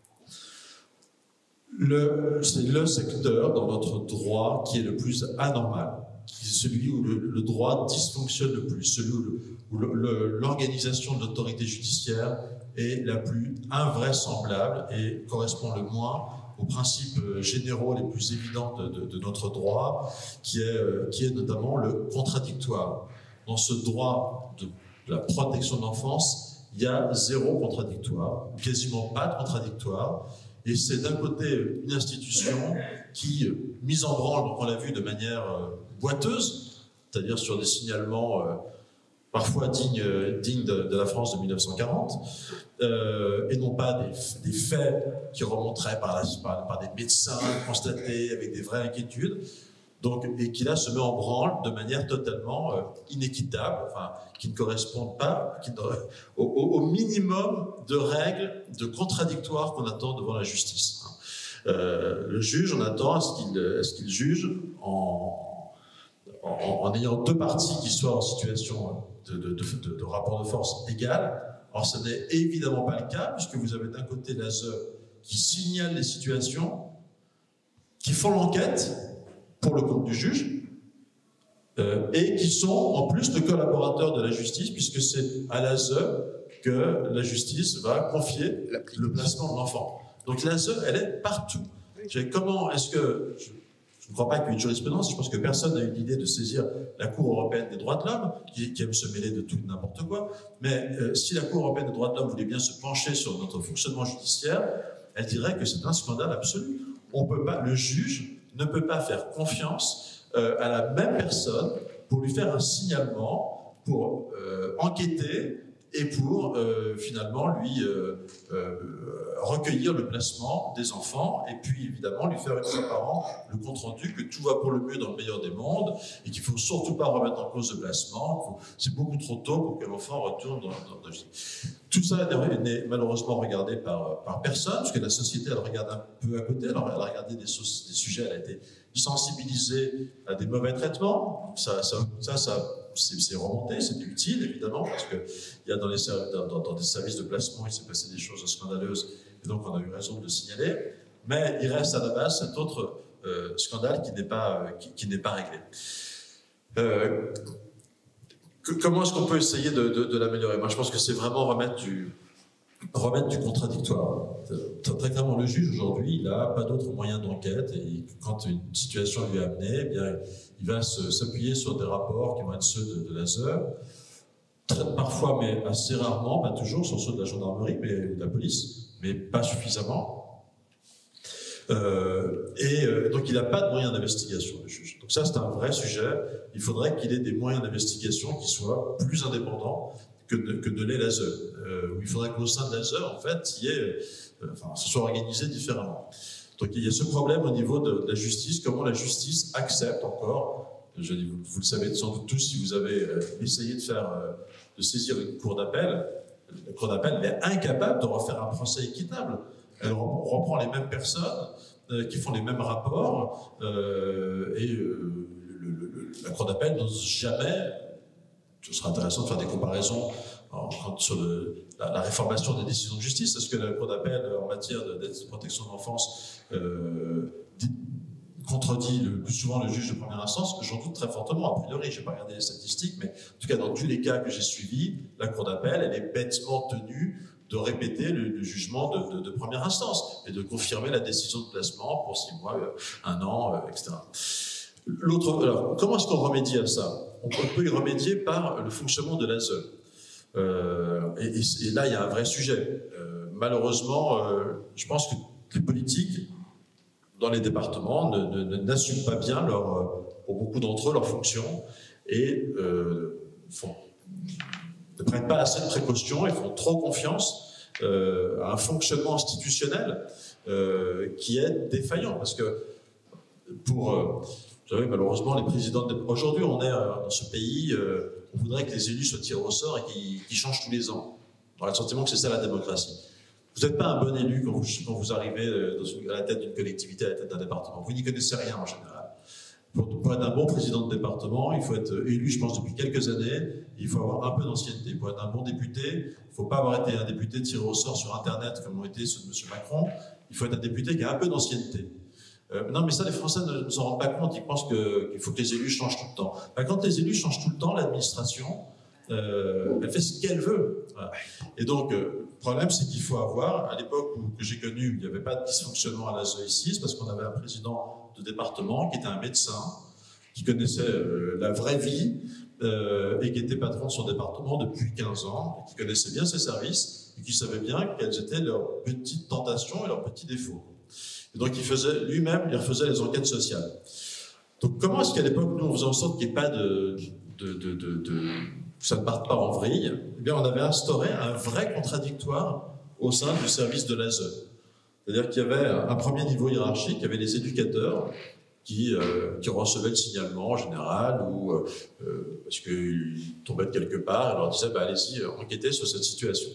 Speaker 5: c'est le secteur dans notre droit qui est le plus anormal, qui est celui où le droit dysfonctionne le plus, celui où l'organisation de l'autorité judiciaire est la plus invraisemblable et correspond le moins aux principes généraux les plus évidents de notre droit, qui est notamment le contradictoire. Dans ce droit de la protection de l'enfance, il y a zéro contradictoire, quasiment pas de contradictoire, et c'est d'un côté une institution qui, mise en branle, donc on l'a vu de manière boiteuse, c'est-à-dire sur des signalements parfois dignes de la France de 1940, et non pas des faits qui remonteraient par des médecins constatés avec des vraies inquiétudes, donc, et qui là se met en branle de manière totalement inéquitable, enfin, qui ne correspondent pas au minimum de règles, de contradictoires qu'on attend devant la justice. Le juge, on attend à ce qu'il juge en ayant deux parties qui soient en situation de rapport de force égal. Alors, ce n'est évidemment pas le cas, puisque vous avez d'un côté l'ASE qui signale les situations, qui font l'enquête pour le compte du juge, et qui sont en plus de collaborateurs de la justice, puisque c'est à l'ASE que la justice va confier le placement de l'enfant. Donc l'ASE, elle est partout. Comment est-ce que... Je ne crois pas qu'il y ait une jurisprudence, je pense que personne n'a eu l'idée de saisir la Cour européenne des droits de l'homme, qui aime se mêler de tout et n'importe quoi, mais si la Cour européenne des droits de l'homme voulait bien se pencher sur notre fonctionnement judiciaire, elle dirait que c'est un scandale absolu. Le juge ne peut pas faire confiance à la même personne pour lui faire un signalement, pour enquêter et pour finalement lui recueillir le placement des enfants et puis évidemment lui faire une fois par an le compte-rendu que tout va pour le mieux dans le meilleur des mondes et qu'il ne faut surtout pas remettre en cause le placement, c'est beaucoup trop tôt pour que l'enfant retourne dans la vie. Tout ça n'est malheureusement regardé par personne, parce que la société elle regarde un peu à côté, alors elle a regardé des sujets, elle a été sensibilisée à des mauvais traitements, ça c'est remonté, c'est utile évidemment, parce qu'il y a dans des services de placement, il s'est passé des choses scandaleuses, et donc on a eu raison de le signaler, mais il reste à la base cet autre scandale qui n'est pas réglé. Comment est-ce qu'on peut essayer de l'améliorer? Moi je pense que c'est vraiment remettre du contradictoire. Très clairement, le juge aujourd'hui, il n'a pas d'autre moyen d'enquête et quand une situation lui est amenée, eh bien, il va s'appuyer sur des rapports qui vont être ceux de l'ASE, parfois, mais assez rarement, pas toujours, sur ceux de la gendarmerie mais de la police, mais pas suffisamment. Donc il n'a pas de moyens d'investigation, le juge. Donc ça, c'est un vrai sujet. Il faudrait qu'il ait des moyens d'investigation qui soient plus indépendants que de l'est l'ASE. Il faudrait qu'au sein de l'ASE, en fait, ce soit organisé différemment. Donc il y a ce problème au niveau de la justice, comment la justice accepte encore Vous le savez sans doute tous si vous avez essayé de saisir une cour d'appel. La cour d'appel est incapable de refaire un procès équitable. Elle reprend les mêmes personnes qui font les mêmes rapports la cour d'appel n'ose jamais. Ce sera intéressant de faire des comparaisons sur la réformation des décisions de justice. Est-ce que la cour d'appel en matière de protection de l'enfance contredit le plus souvent le juge de première instance? J'en doute très fortement, a priori. Je n'ai pas regardé les statistiques, mais en tout cas, dans tous les cas que j'ai suivis, la cour d'appel, elle est bêtement tenue de répéter le jugement de première instance et de confirmer la décision de placement pour 6 mois, 1 an, etc. Alors, comment est-ce qu'on remédie à ça? On peut y remédier par le fonctionnement de l'ASE. Et là, il y a un vrai sujet. Malheureusement, je pense que les politiques, dans les départements, n'assument pas bien, pour beaucoup d'entre eux, leurs fonctions et ne prennent pas assez de précautions et font trop confiance à un fonctionnement institutionnel qui est défaillant. Parce que vous savez, malheureusement, les présidents... Aujourd'hui, on est dans ce pays, on voudrait que les élus soient tirés au sort et qu'ils changent tous les ans. On a le sentiment que c'est ça la démocratie. Vous n'êtes pas un bon élu quand vous arrivez à la tête d'une collectivité, à la tête d'un département. Vous n'y connaissez rien en général. Pour être un bon président de département, il faut être élu, je pense, depuis quelques années. Il faut avoir un peu d'ancienneté. Pour être un bon député, il ne faut pas avoir été un député tiré au sort sur Internet, comme ont été ceux de M. Macron. Il faut être un député qui a un peu d'ancienneté. Non, mais ça, les Français ne s'en rendent pas compte. Ils pensent qu'il faut que les élus changent tout le temps. Quand les élus changent tout le temps, l'administration, elle fait ce qu'elle veut. Voilà. Et donc, le problème, c'est qu'il faut avoir, à l'époque que j'ai connue, il n'y avait pas de dysfonctionnement à l'ASE ici, c'est parce qu'on avait un président de département qui était un médecin, qui connaissait la vraie vie et qui était patron de son département depuis 15 ans, et qui connaissait bien ses services et qui savait bien quelles étaient leurs petites tentations et leurs petits défauts. Et donc, lui-même, il refaisait les enquêtes sociales. Donc, comment est-ce qu'à l'époque, nous, on faisait en sorte qu'il n'y ait pas ça ne parte pas en vrille? Eh bien, on avait instauré un vrai contradictoire au sein du service de l'ASE. C'est-à-dire qu'il y avait un premier niveau hiérarchique, il y avait les éducateurs qui recevaient le signalement en général ou parce qu'ils tombaient de quelque part et leur disaient bah, allez-y, enquêtez sur cette situation.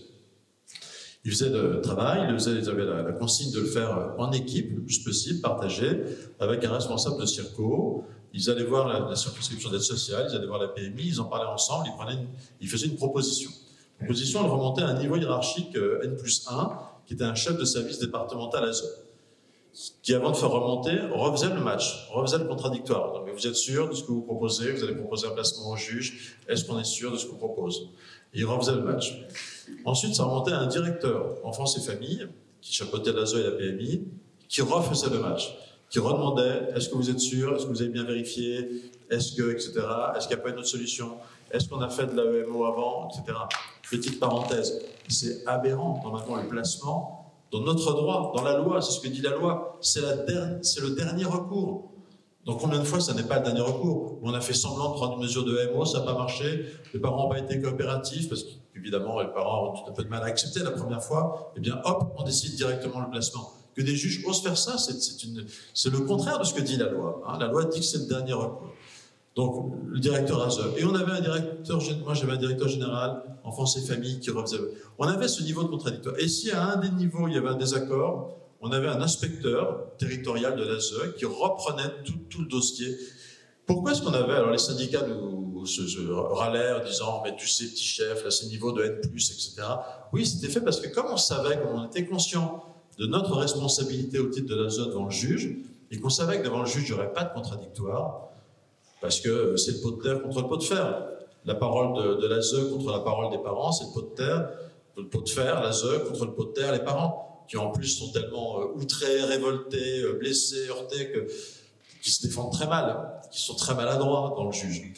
Speaker 5: Ils faisaient le travail, ils avaient la consigne de le faire en équipe, le plus possible, partagé, avec un responsable de Circo. Ils allaient voir la circonscription d'aide sociale, ils allaient voir la PMI, ils en parlaient ensemble, ils faisaient une proposition. La proposition, elle remontait à un niveau hiérarchique N+1, qui était un chef de service départemental ASE, qui, avant de faire remonter, refaisait le match, refaisait le contradictoire. Donc, mais vous êtes sûr de ce que vous proposez? Vous allez proposer un placement au juge? Est-ce qu'on est sûr de ce qu'on propose? Et il refaisait le match. Ensuite, ça remontait à un directeur enfance et famille, qui chapeautait l'ASE et la PMI, qui refaisait le match, qui redemandait est-ce que vous êtes sûr, est-ce que vous avez bien vérifié, est-ce que, etc., est-ce qu'il n'y a pas une autre solution, est-ce qu'on a fait de l'AEMO avant, etc. Petite parenthèse, c'est aberrant, normalement, le placement, dans notre droit, dans la loi, c'est ce que dit la loi, c'est le dernier recours. Donc combien de fois ça n'est pas le dernier recours? On a fait semblant de prendre une mesure de MO, ça n'a pas marché, les parents n'ont pas été coopératifs, parce qu'évidemment les parents ont un peu de mal à accepter la première fois, et bien hop, on décide directement le placement. Que des juges osent faire ça, c'est le contraire de ce que dit la loi. Hein. La loi dit que c'est le dernier recours. Donc le directeur ASE. Et on avait moi j'avais un directeur général, enfance et famille, qui refaisait. On avait ce niveau de contradictoire. Et si à un des niveaux il y avait un désaccord, on avait un inspecteur territorial de l'ASE qui reprenait tout le dossier. Pourquoi est-ce qu'on avait... Alors les syndicats nous râlaient en disant « mais tu sais, petit chef, là c'est niveau de N+, etc. » Oui, c'était fait parce que comme on savait, comme on était conscient de notre responsabilité au titre de l'ASE devant le juge, et qu'on savait que devant le juge, il n'y aurait pas de contradictoire, parce que c'est le pot de terre contre le pot de fer. La parole de l'ASE contre la parole des parents, c'est le pot de fer, l'ASE contre le pot de terre, les parents, qui en plus sont tellement outrés, révoltés, blessés, heurtés, qui se défendent très mal, qui sont très maladroits dans le juge.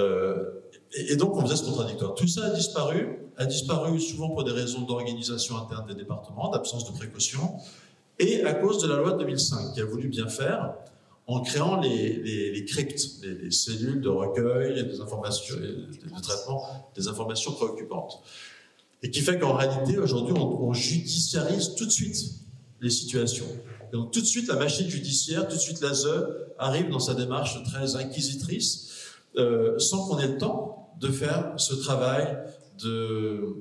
Speaker 5: Et donc on faisait ce contradictoire. Tout ça a disparu souvent pour des raisons d'organisation interne des départements, d'absence de précaution, et à cause de la loi de 2005, qui a voulu bien faire, en créant les cryptes, les cellules de recueil des informations, de traitement des informations préoccupantes. Et qui fait qu'en réalité, aujourd'hui, on judiciarise tout de suite les situations. Et donc tout de suite, la machine judiciaire, tout de suite l'ASE arrive dans sa démarche très inquisitrice, sans qu'on ait le temps de faire ce travail de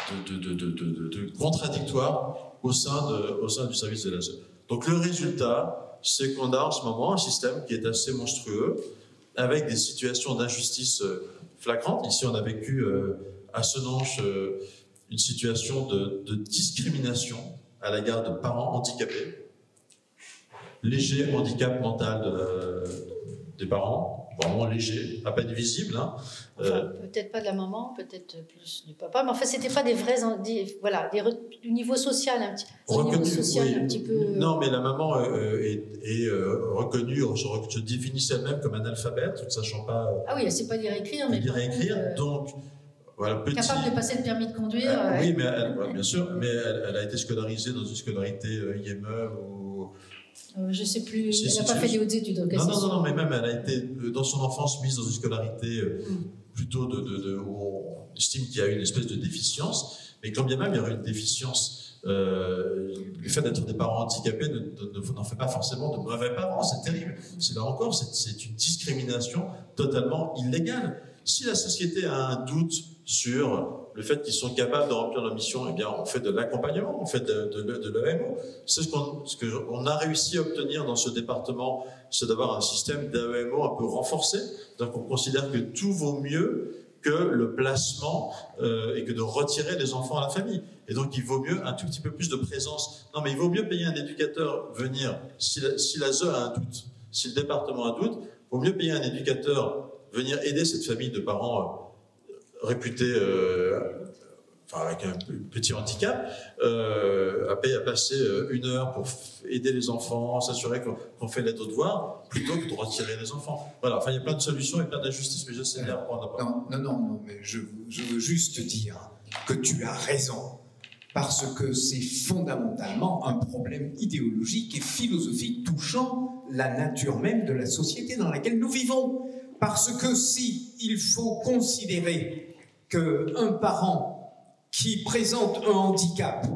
Speaker 5: contradictoire au sein du service de l'ASE. Donc le résultat, c'est qu'on a en ce moment un système qui est assez monstrueux, avec des situations d'injustice flagrantes. Ici, on a vécu à Senonches une situation de discrimination à l'égard de parents handicapés, léger handicap mental des parents, vraiment léger, à peine visible. Hein.
Speaker 1: Enfin, peut-être pas de la maman, peut-être plus du papa, mais enfin, c'était pas des vrais, voilà, du niveau social un petit,
Speaker 5: reconnu,
Speaker 1: niveau social,
Speaker 5: oui.
Speaker 1: un petit peu.
Speaker 5: Non, mais la maman est reconnue, se définissait elle-même comme analphabète, ne sachant pas.
Speaker 1: Ah oui, elle sait pas lire et écrire, mais
Speaker 5: lire et écrire, donc. Voilà,
Speaker 1: capable de passer le permis de conduire.
Speaker 5: Oui, mais bien sûr, mais elle a été scolarisée dans une scolarité IME ou.
Speaker 1: Je ne sais plus, elle n'a pas fait des hautes études.
Speaker 5: Non, mais même elle a été dans son enfance mise dans une scolarité plutôt où on estime qu'il y a une espèce de déficience, mais quand bien même il y aurait une déficience, le fait d'être des parents handicapés n'en fait pas forcément de mauvais parents, c'est terrible. C'est là encore, c'est une discrimination totalement illégale. Si la société a un doute sur le fait qu'ils sont capables de remplir leur mission, eh bien, on fait de l'accompagnement, on fait de l'AEMO. C'est ce qu'on a réussi à obtenir dans ce département, c'est d'avoir un système d'AEMO un peu renforcé. Donc, on considère que tout vaut mieux que le placement et que de retirer les enfants à la famille. Et donc, il vaut mieux un tout petit peu plus de présence. Non, mais il vaut mieux payer un éducateur venir, si l'ASE a un doute, si le département a un doute, il vaut mieux payer un éducateur venir aider cette famille de parents réputés avec un petit handicap, à passer 1 heure pour aider les enfants, s'assurer qu'on fait l'aide aux devoirs, plutôt que de retirer les enfants. Voilà, enfin il y a plein de solutions et plein d'injustices, mais je sais bien prendre la parole.
Speaker 3: Non, mais je veux juste dire que tu as raison, parce que c'est fondamentalement un problème idéologique et philosophique touchant la nature même de la société dans laquelle nous vivons. Parce que si il faut considérer qu'un parent qui présente un handicap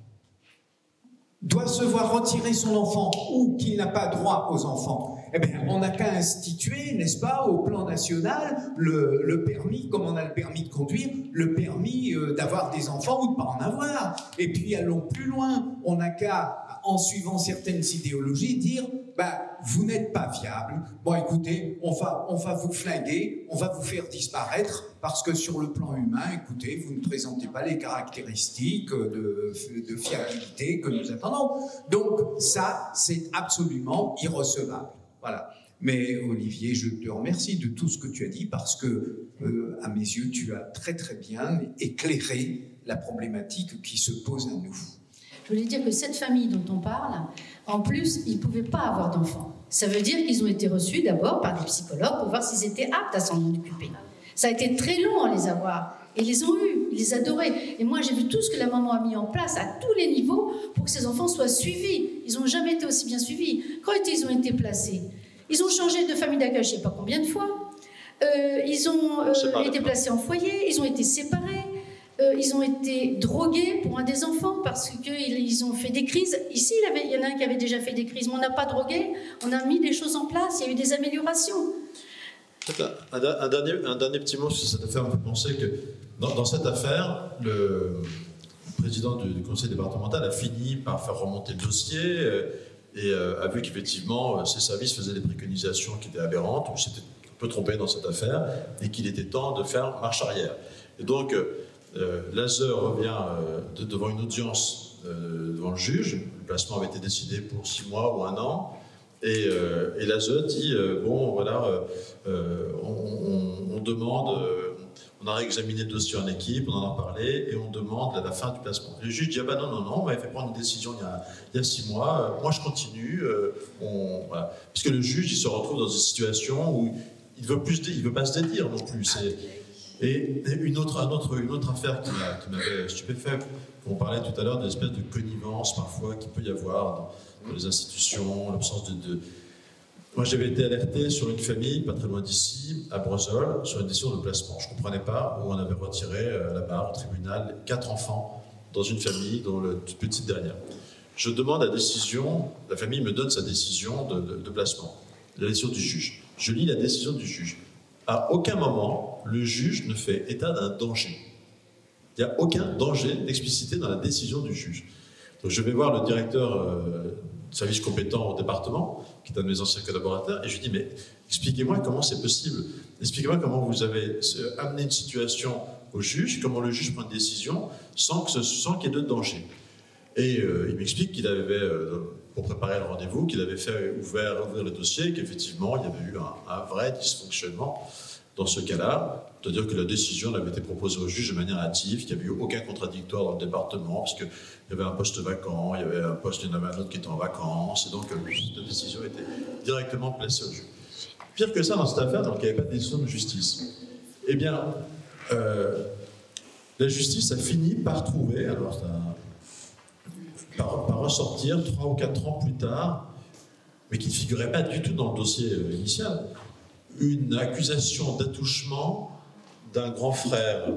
Speaker 3: doit se voir retirer son enfant ou qu'il n'a pas droit aux enfants, eh bien, on n'a qu'à instituer, n'est-ce pas, au plan national, le permis, comme on a le permis de conduire, le permis d'avoir des enfants ou de ne pas en avoir. Et puis, allons plus loin, on n'a qu'à, en suivant certaines idéologies, dire vous n'êtes pas viable. Bon, écoutez, on va vous flinguer, on va vous faire disparaître parce que sur le plan humain, écoutez, vous ne présentez pas les caractéristiques de fiabilité que nous attendons. Donc, ça, c'est absolument irrecevable. Voilà. Mais Olivier, je te remercie de tout ce que tu as dit parce que, à mes yeux, tu as très très bien éclairé la problématique qui se pose à nous.
Speaker 1: Je voulais dire que cette famille dont on parle, en plus, ils ne pouvaient pas avoir d'enfants. Ça veut dire qu'ils ont été reçus d'abord par des psychologues pour voir s'ils étaient aptes à s'en occuper. Ça a été très long à les avoir. Et ils les ont eus, ils les adoraient. Et moi, j'ai vu tout ce que la maman a mis en place à tous les niveaux pour que ces enfants soient suivis. Ils n'ont jamais été aussi bien suivis. Quand ils ont été placés, ils ont changé de famille d'accueil, je ne sais pas combien de fois. Ils ont été placés en foyer, ils ont été séparés. Ils ont été drogués pour un des enfants parce qu'ils ont fait des crises. Ici, il y en a un qui avait déjà fait des crises, mais on n'a pas drogué. On a mis des choses en place, il y a eu des améliorations.
Speaker 5: Un dernier petit mot sur cette affaire me fait penser que dans cette affaire, le président du conseil départemental a fini par faire remonter le dossier et a vu qu'effectivement ses services faisaient des préconisations qui étaient aberrantes, ou s'était un peu trompé dans cette affaire, et qu'il était temps de faire marche arrière. Et donc, l'ASE revient devant une audience devant le juge. Le placement avait été décidé pour 6 mois ou 1 an. Et l'ASE dit bon, voilà, on demande, on a réexaminé le dossier en équipe, on en a parlé, et on demande la fin du placement. Le juge dit non, on m'avait fait prendre une décision il y a 6 mois, moi je continue. Voilà. Puisque le juge il se retrouve dans une situation où il ne veut pas se dédire non plus. Et une autre affaire qui m'avait stupéfait, on parlait tout à l'heure de l'espèce de connivence parfois qu'il peut y avoir dans les institutions, l'absence de... Moi j'avais été alerté sur une famille, pas très loin d'ici, à Breuzol, sur une décision de placement. Je ne comprenais pas où on avait retiré à la barre, au tribunal, 4 enfants dans une famille, dont la toute petite dernière. je demande la décision, la famille me donne sa décision de placement, la décision du juge. Je lis la décision du juge. À aucun moment, le juge ne fait état d'un danger. Il n'y a aucun danger d'explicité dans la décision du juge. Donc je vais voir le directeur de service compétent au département, qui est un de mes anciens collaborateurs, et je lui dis, mais expliquez-moi comment c'est possible. Expliquez-moi comment vous avez amené une situation au juge, comment le juge prend une décision sans qu'il y ait de danger. Et il m'explique qu'il avait, pour préparer le rendez-vous, qu'il avait fait ouvrir le dossier, qu'effectivement, il y avait eu un vrai dysfonctionnement dans ce cas-là. C'est-à-dire que la décision avait été proposée au juge de manière hâtive, qu'il n'y avait eu aucun contradictoire dans le département, parce qu'il y avait un poste vacant, il y avait un poste, il y en avait un autre qui était en vacances, et donc la décision était directement placée au juge. Pire que ça dans cette affaire, donc il n'y avait pas de décision de justice. Eh bien, la justice a fini par trouver, alors par ressortir 3 ou 4 ans plus tard, mais qui ne figurait pas du tout dans le dossier initial, une accusation d'attouchement d'un grand frère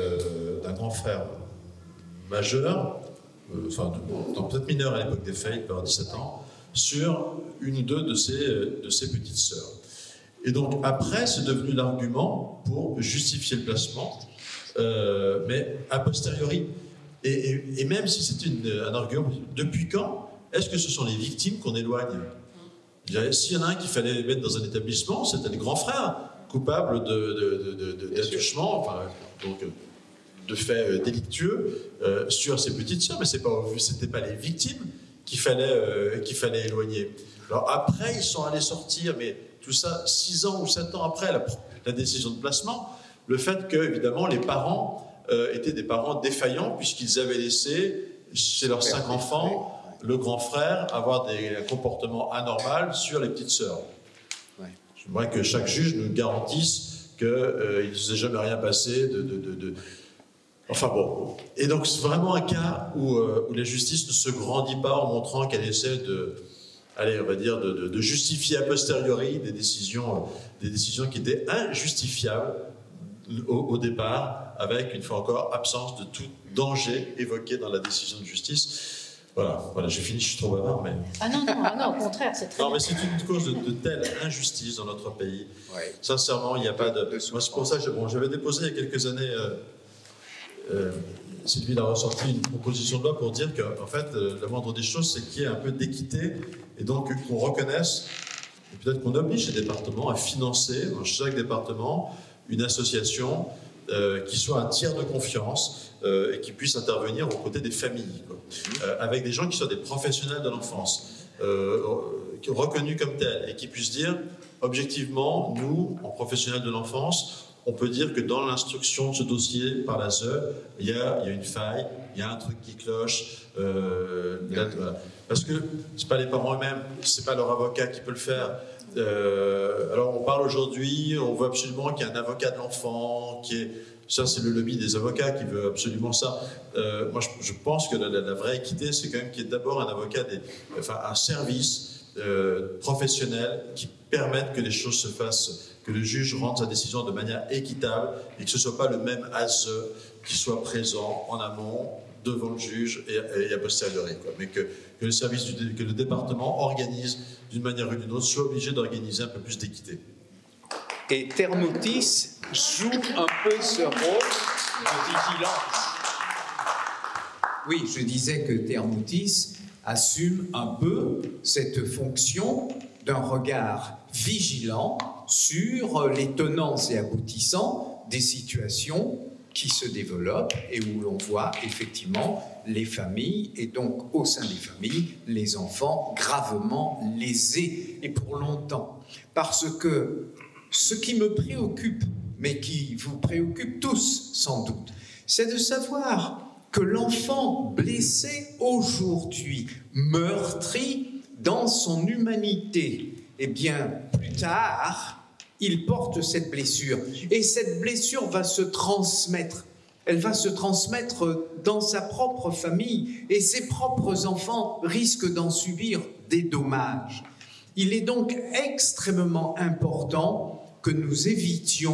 Speaker 5: majeur, enfin peut-être mineur à l'époque des faits, il peut avoir 17 ans, sur une ou deux de ses petites sœurs. Et donc après, c'est devenu l'argument pour justifier le placement, mais a posteriori. Et même si c'était un argument, depuis quand est-ce que ce sont les victimes qu'on éloigne? S'il y en a un qu'il fallait mettre dans un établissement, c'était les grands frères coupables d'attouchement, enfin, donc de faits délictueux sur ses petites sœurs, mais c'était pas les victimes qu'il fallait éloigner. Alors après, ils sont allés sortir, mais tout ça 6 ans ou 7 ans après la décision de placement, le fait que, évidemment, les parents étaient des parents défaillants puisqu'ils avaient laissé chez leurs 5 enfants le grand frère avoir un comportement anormal sur les petites sœurs. Ouais. J'aimerais que chaque juge nous garantisse qu'il ne s'est jamais rien passé Enfin bon. Et donc c'est vraiment un cas où la justice ne se grandit pas en montrant qu'elle essaie de justifier a posteriori des décisions qui étaient injustifiables au départ, avec, une fois encore, absence de tout danger évoqué dans la décision de justice. Voilà, j'ai fini, je suis trop bavard, mais...
Speaker 1: Ah non, au contraire, c'est très bien.
Speaker 5: Non, mais c'est une cause de telle injustice dans notre pays. Ouais. Sincèrement, il n'y a pas de... Moi, c'est pour ça que j'avais déposé il y a quelques années... Sylvie a ressorti une proposition de loi pour dire qu'en fait, la moindre des choses, c'est qu'il y ait un peu d'équité, et donc qu'on reconnaisse, et peut-être qu'on oblige les départements à financer, dans chaque département, une association qui soit un tiers de confiance et qui puisse intervenir aux côtés des familles, avec des gens qui soient des professionnels de l'enfance, reconnus comme tels, et qui puissent dire, objectivement, nous, en professionnels de l'enfance, on peut dire que dans l'instruction de ce dossier par la SE, il y a une faille, il y a un truc qui cloche. Parce que ce n'est pas les parents eux-mêmes, ce n'est pas leur avocat qui peut le faire. Alors on parle aujourd'hui, on veut absolument qu'il y ait un avocat de l'enfant, ça c'est le lobby des avocats qui veut absolument ça. Moi je pense que la vraie équité, c'est quand même qu'il y ait d'abord un avocat, un service professionnel qui permette que les choses se fassent, que le juge rende sa décision de manière équitable et que ce ne soit pas le même ASE qui soit présent en amont, devant le juge et a posteriori. Mais que le service, que le département organise d'une manière ou d'une autre, soit obligé d'organiser un peu plus d'équité.
Speaker 3: Et Thermoutis joue un peu ce rôle de vigilance. Oui, je disais que Thermoutis assume un peu cette fonction d'un regard vigilant sur les tenants et aboutissants des situations qui se développent et où l'on voit effectivement les familles et donc au sein des familles les enfants gravement lésés et pour longtemps. Parce que ce qui me préoccupe, mais qui vous préoccupe tous sans doute, c'est de savoir que l'enfant blessé aujourd'hui, meurtri dans son humanité, eh bien plus tard, il porte cette blessure. Et cette blessure va se transmettre. Elle va se transmettre dans sa propre famille et ses propres enfants risquent d'en subir des dommages. Il est donc extrêmement important que nous évitions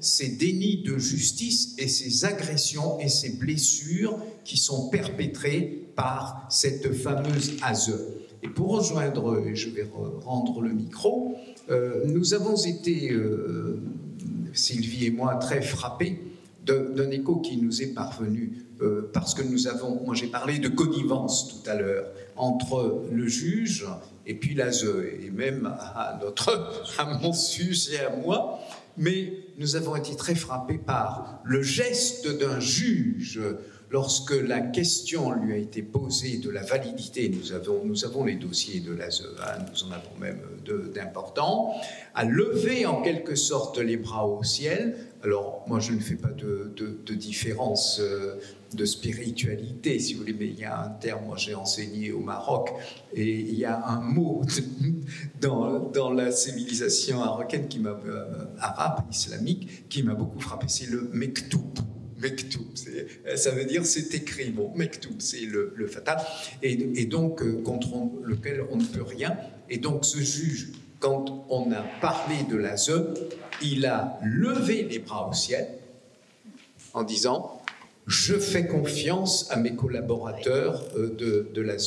Speaker 3: ces dénis de justice et ces agressions et ces blessures qui sont perpétrées par cette fameuse ASE. Et pour rejoindre, et je vais rendre le micro, nous avons été, Sylvie et moi, très frappés d'un écho qui nous est parvenu, parce que moi j'ai parlé de connivence tout à l'heure, entre le juge et puis l'ASE, et même à mon sujet, à moi, mais nous avons été très frappés par le geste d'un juge lorsque la question lui a été posée de la validité. Nous avons les dossiers de l'ASE, nous en avons même d'importants, à lever en quelque sorte les bras au ciel. Alors, moi, je ne fais pas de différence de spiritualité, si vous voulez, mais il y a un terme, moi j'ai enseigné au Maroc, et il y a un mot dans la civilisation marocaine, arabe, islamique, qui m'a beaucoup frappé, c'est le mektoub. Mektoub, ça veut dire c'est écrit. Bon, mektoub, c'est le fatal, et donc contre lequel on ne peut rien. Et donc ce juge, quand on a parlé de l'ASE, il a levé les bras au ciel en disant « Je fais confiance à mes collaborateurs de l'ASE ».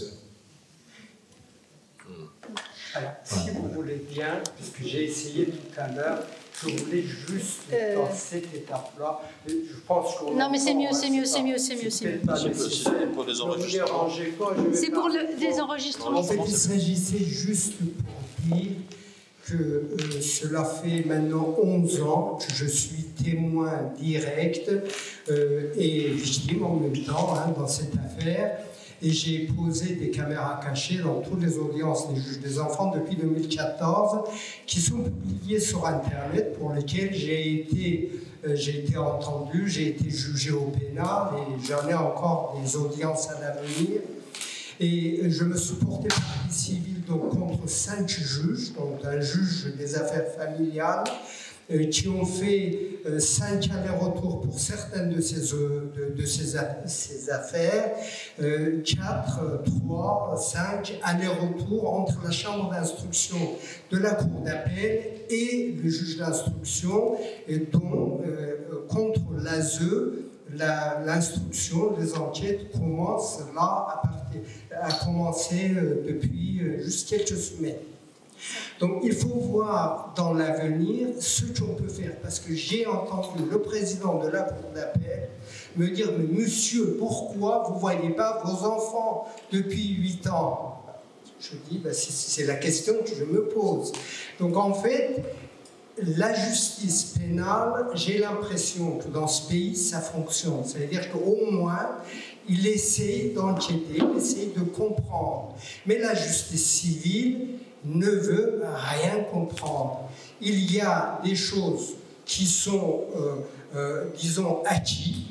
Speaker 6: Alors, si vous voulez bien, puisque j'ai essayé tout à l'heure, je voulais juste dans cette étape-là, je pense qu'on...
Speaker 1: Non, mais c'est mieux.
Speaker 6: C'est pour les enregistrements.
Speaker 1: C'est pour les enregistrements.
Speaker 6: En fait, il s'agissait juste pour dire que cela fait maintenant 11 ans que je suis témoin direct et victime en même temps dans cette affaire. Et j'ai posé des caméras cachées dans toutes les audiences des juges des enfants depuis 2014, qui sont publiées sur Internet, pour lesquelles j'ai été entendu, j'ai été jugé au pénal, et j'en ai encore des audiences à l'avenir. Et je me suis porté partie civile donc, contre 5 juges, donc un juge des affaires familiales, qui ont fait 5 allers-retours pour certaines de ces affaires, 4, 3, 5 allers-retours entre la chambre d'instruction de la cour d'appel et le juge d'instruction, et dont contre l'ASE, l'instruction, les enquêtes commencent là, à commencer depuis juste quelques semaines. Donc il faut voir dans l'avenir ce qu'on peut faire, parce que j'ai entendu le président de la cour d'appel me dire « Mais monsieur, pourquoi vous ne voyez pas vos enfants depuis 8 ans ?» Je dis « C'est la question que je me pose. » Donc en fait, la justice pénale, j'ai l'impression que dans ce pays, ça fonctionne. C'est-à-dire qu'au moins, il essaie d'enquêter, il essaie de comprendre. Mais la justice civile ne veut rien comprendre. Il y a des choses qui sont, disons, acquis,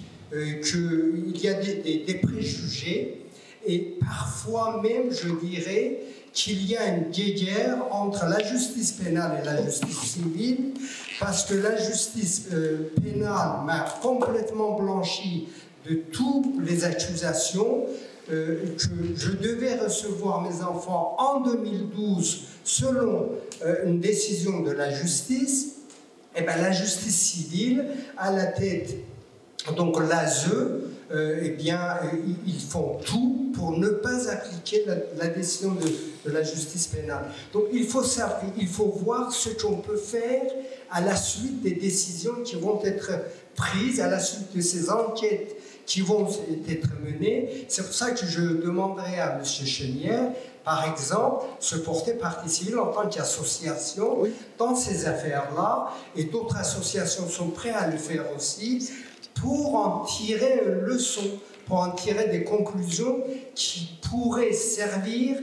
Speaker 6: qu'il y a des préjugés, et parfois même, je dirais, qu'il y a une guéguerre entre la justice pénale et la justice civile, parce que la justice pénale m'a complètement blanchi de toutes les accusations, que je devais recevoir mes enfants en 2012 selon une décision de la justice. Et bien la justice civile, à la tête, donc l'ASE, eh bien, ils font tout pour ne pas appliquer la décision de la justice pénale. Donc il faut savoir, il faut voir ce qu'on peut faire à la suite des décisions qui vont être prises, à la suite de ces enquêtes qui vont être menées. C'est pour ça que je demanderai à M. Chenière, par exemple, se porter partie civile en tant qu'association dans ces affaires-là, et d'autres associations sont prêtes à le faire aussi, pour en tirer une leçon, pour en tirer des conclusions qui pourraient servir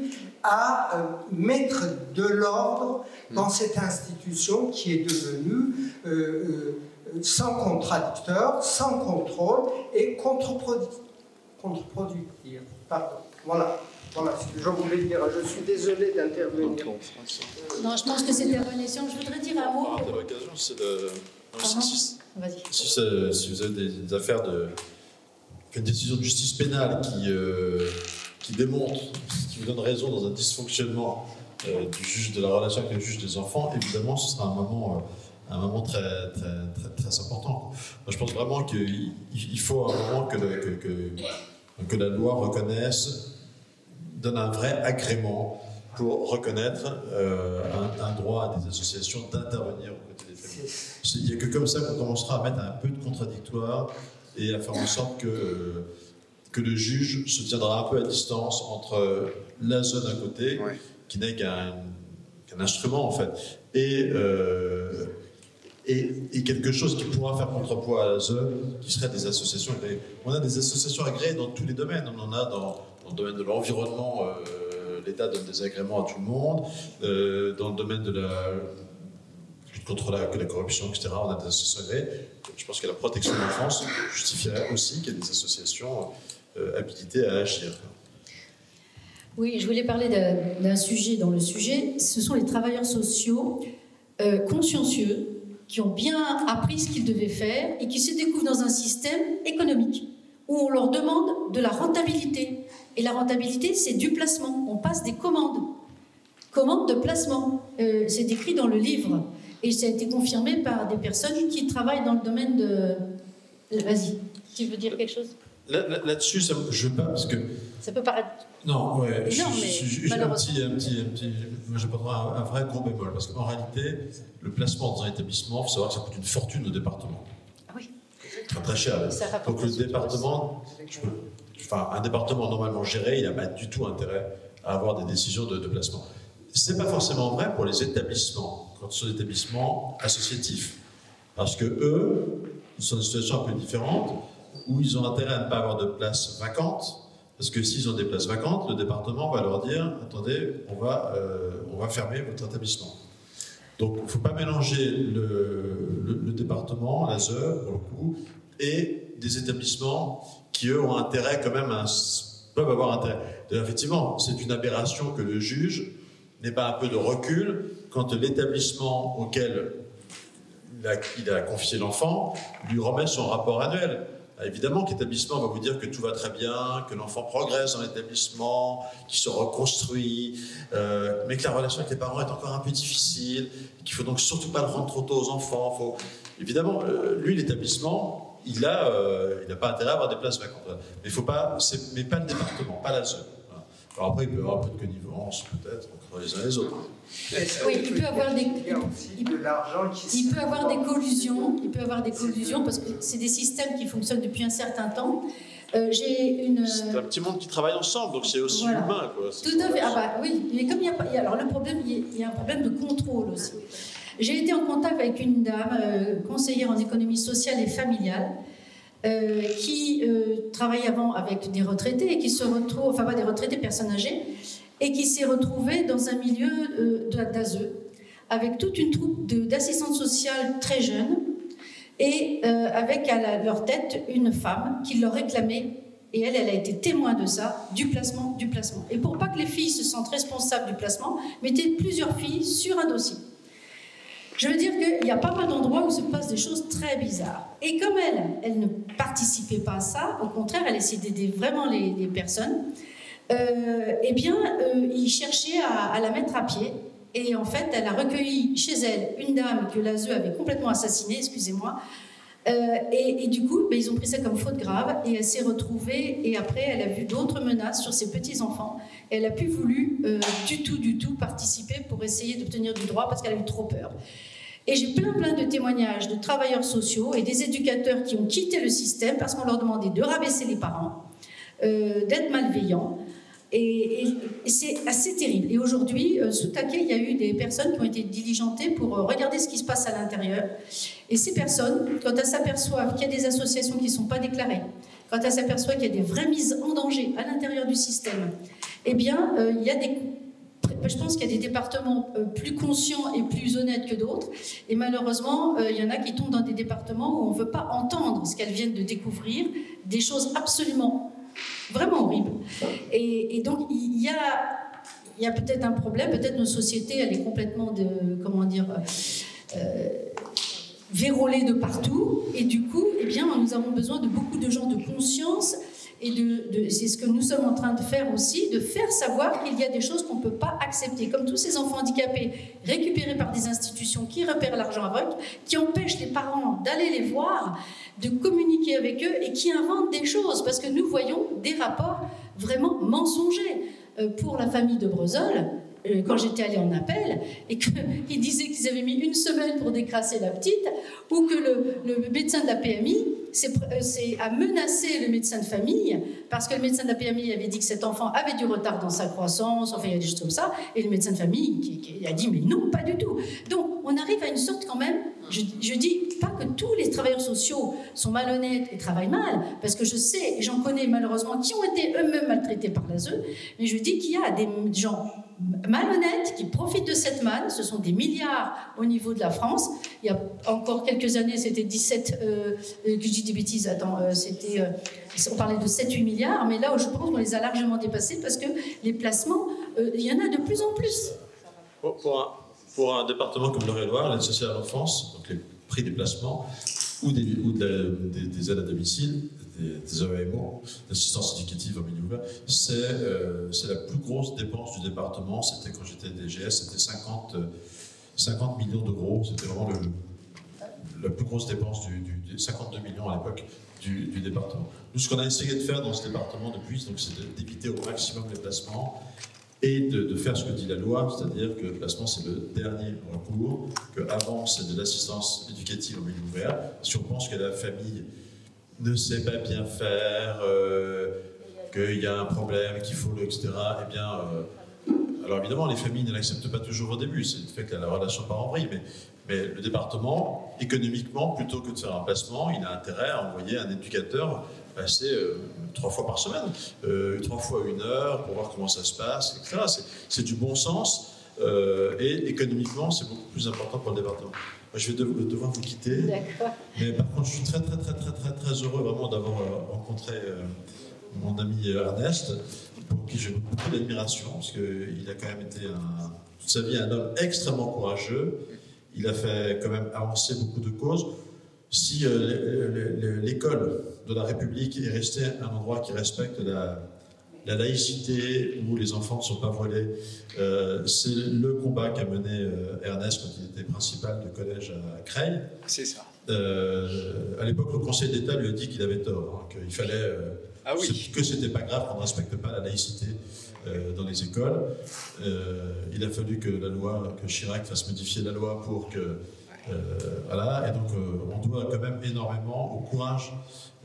Speaker 6: à mettre de l'ordre dans cette institution qui est devenue sans contradicteur, sans contrôle et contre-productive. Pardon. Voilà ce que je voulais dire. Je suis désolé d'intervenir.
Speaker 1: Non, je pense que c'était un bon escient. Je voudrais dire un mot.
Speaker 5: De l'occasion, c'est de... Si vous avez des affaires une décision de justice pénale qui démontre, qui vous donne raison dans un dysfonctionnement du juge, de la relation avec le juge des enfants, évidemment, ce sera un moment très très important. Moi, je pense vraiment qu'il faut à un moment que la loi reconnaisse, donne un vrai agrément pour reconnaître un droit à des associations d'intervenir aux côtés des familles. Il n'y a que comme ça qu'on commencera à mettre un peu de contradictoire et à faire en sorte que le juge se tiendra un peu à distance entre l'ASE d'un côté, qui n'est qu'un instrument en fait, et quelque chose qui pourra faire contrepoids à l'ASE, qui serait des associations agréées. On a des associations agréées dans tous les domaines. On en a dans le domaine de l'environnement, l'État donne des agréments à tout le monde. Dans le domaine de la lutte contre la corruption, etc., on a des associations agréées. Je pense que la protection de l'enfance justifierait aussi qu'il y ait des associations habilitées à agir.
Speaker 1: Oui, je voulais parler d'un sujet dans le sujet. Ce sont les travailleurs sociaux consciencieux qui ont bien appris ce qu'ils devaient faire et qui se découvrent dans un système économique où on leur demande de la rentabilité. Et la rentabilité, c'est du placement. On passe des commandes. Commandes de placement. C'est écrit dans le livre. Et ça a été confirmé par des personnes qui travaillent dans le domaine de... Vas-y, tu veux dire quelque chose?
Speaker 5: Là-dessus, je ne veux pas, parce que...
Speaker 1: Ça peut paraître...
Speaker 5: Non, ouais, j'ai un
Speaker 1: malheureusement.
Speaker 5: je prendrai un vrai gros bémol, parce qu'en réalité, le placement dans un établissement, il faut savoir que ça coûte une fortune au département.
Speaker 1: Ah oui.
Speaker 5: Très très cher. Donc le département, un département normalement géré, il n'a pas du tout intérêt à avoir des décisions de placement. Ce n'est pas forcément vrai pour les établissements, quand ce sont des établissements associatifs, parce que eux, ils sont dans une situation un peu différente, où ils ont intérêt à ne pas avoir de places vacantes. Parce que s'ils ont des places vacantes, le département va leur dire « Attendez, on va fermer votre établissement ». Donc, il ne faut pas mélanger le département, l'ASE, pour le coup, et des établissements qui, eux, ont intérêt quand même peuvent avoir intérêt. D'ailleurs, effectivement, c'est une aberration que le juge n'ait pas un peu de recul quand l'établissement auquel il a confié l'enfant lui remet son rapport annuel. Évidemment que l'établissement va vous dire que tout va très bien, que l'enfant progresse dans l'établissement, qu'il se reconstruit, mais que la relation avec les parents est encore un peu difficile, qu'il ne faut donc surtout pas le rendre trop tôt aux enfants. Évidemment, lui, l'établissement, il n'a pas intérêt à avoir des places vacantes. Mais pas le département, pas l'ASE. Alors après, il peut y avoir un peu de connivence, peut-être, entre les uns et les autres.
Speaker 1: Oui, il peut avoir des...
Speaker 6: Il y a aussi de l'argent qui...
Speaker 1: Il peut avoir des collusions, parce que c'est des systèmes qui fonctionnent depuis un certain temps.
Speaker 5: C'est un petit monde qui travaille ensemble, donc c'est aussi humain, quoi.
Speaker 1: Tout à fait. Ah bah oui, mais comme il y a pas... Alors le problème, il y a un problème de contrôle aussi. J'ai été en contact avec une dame, conseillère en économie sociale et familiale, qui travaille avant avec des retraités et qui se retrouve, enfin pas des retraités, personnes âgées, et qui s'est retrouvée dans un milieu d'ASE avec toute une troupe d'assistantes sociales très jeunes et avec à leur tête une femme qui leur réclamait, et elle a été témoin de ça, du placement. Et pour pas que les filles se sentent responsables du placement, mettez plusieurs filles sur un dossier. Je veux dire qu'il y a pas mal d'endroits où se passent des choses très bizarres. Et comme elle ne participait pas à ça, au contraire, elle essayait d'aider vraiment les personnes, ils cherchaient à la mettre à pied. Et en fait, elle a recueilli chez elle une dame que l'ASE avait complètement assassinée, excusez-moi. Et du coup, ils ont pris ça comme faute grave et elle s'est retrouvée. Et après, elle a vu d'autres menaces sur ses petits-enfants. Et elle n'a plus voulu du tout participer pour essayer d'obtenir du droit parce qu'elle a eu trop peur. Et j'ai plein de témoignages de travailleurs sociaux et des éducateurs qui ont quitté le système parce qu'on leur demandait de rabaisser les parents, d'être malveillants. Et c'est assez terrible. Et aujourd'hui, sous taquet, il y a eu des personnes qui ont été diligentées pour regarder ce qui se passe à l'intérieur. Et ces personnes, quand elles s'aperçoivent qu'il y a des associations qui ne sont pas déclarées, quand elles s'aperçoivent qu'il y a des vraies mises en danger à l'intérieur du système, eh bien, je pense qu'il y a des départements plus conscients et plus honnêtes que d'autres. Et malheureusement, il y en a qui tombent dans des départements où on ne veut pas entendre ce qu'elles viennent de découvrir, des choses absolument vraiment horrible. Et donc, il y a peut-être un problème, peut-être nos sociétés, elle est complètement vérolée de partout, et du coup, nous avons besoin de beaucoup de gens de conscience et c'est ce que nous sommes en train de faire aussi, de faire savoir qu'il y a des choses qu'on ne peut pas accepter, comme tous ces enfants handicapés récupérés par des institutions qui repèrent l'argent aveugle, qui empêchent les parents d'aller les voir, de communiquer avec eux et qui inventent des choses, parce que nous voyons des rapports vraiment mensongers. Pour la famille de Breuzol, quand j'étais allée en appel, et qu'ils disaient qu'ils avaient mis 1 semaine pour décrasser la petite, ou que le médecin de la PMI a menacé le médecin de famille, parce que le médecin de la PMI avait dit que cet enfant avait du retard dans sa croissance, enfin il y a des choses comme ça, et le médecin de famille qui a dit mais non, pas du tout. Donc on arrive à une sorte quand même, je dis pas que tous les travailleurs sociaux sont malhonnêtes et travaillent mal, parce que je sais, et j'en connais malheureusement, qui ont été eux-mêmes maltraités par l'ASE, mais je dis qu'il y a des gens malhonnêtes qui profitent de cette manne. Ce sont des milliards au niveau de la France. Il y a encore quelques années, c'était 17, je dis des bêtises, attends, on parlait de 7-8 milliards, mais là, je pense qu'on les a largement dépassés parce que les placements, il y en a de plus en plus.
Speaker 5: Pour un département comme l'Eure-et-Loire, l'aide sociale à l'enfance, donc les prix des placements ou des aides à domicile, des AEMO, l'assistance éducative en milieu ouvert, c'est la plus grosse dépense du département. C'était quand j'étais DGS, c'était 50 millions d'euros. C'était vraiment la plus grosse dépense, 52 millions à l'époque du département. Nous, ce qu'on a essayé de faire dans ce département depuis, c'est d'éviter au maximum les placements et de faire ce que dit la loi, c'est-à-dire que le placement, c'est le dernier recours, qu'avant, c'est de l'assistance éducative en milieu ouvert. Si on pense que la famille ne sait pas bien faire, qu'il y a un problème, qu'il faut etc., eh bien, alors évidemment, les familles ne l'acceptent pas toujours au début, c'est le fait que la relation part en vrille, mais le département, économiquement, plutôt que de faire un placement, il a intérêt à envoyer un éducateur passer 3 fois par semaine, 3 fois 1 heure pour voir comment ça se passe, etc. C'est du bon sens, et économiquement, c'est beaucoup plus important pour le département. Moi, je vais devoir vous quitter.
Speaker 1: D'accord.
Speaker 5: Mais par contre, je suis très heureux vraiment d'avoir rencontré mon ami Ernest, pour qui j'ai beaucoup d'admiration, parce qu'il a quand même été toute sa vie un homme extrêmement courageux. Il a fait quand même avancer beaucoup de causes. Si l'école de la République est restée un endroit qui respecte la laïcité, où les enfants ne sont pas voilés, c'est le combat qu'a mené Ernest quand il était principal de collège à Creil.
Speaker 3: C'est ça.
Speaker 5: À l'époque, le Conseil d'État lui a dit qu'il avait tort, hein, qu'il fallait, que c'était pas grave qu'on ne respecte pas la laïcité dans les écoles. Il a fallu que Chirac fasse modifier la loi pour que voilà, et donc on doit quand même énormément au courage.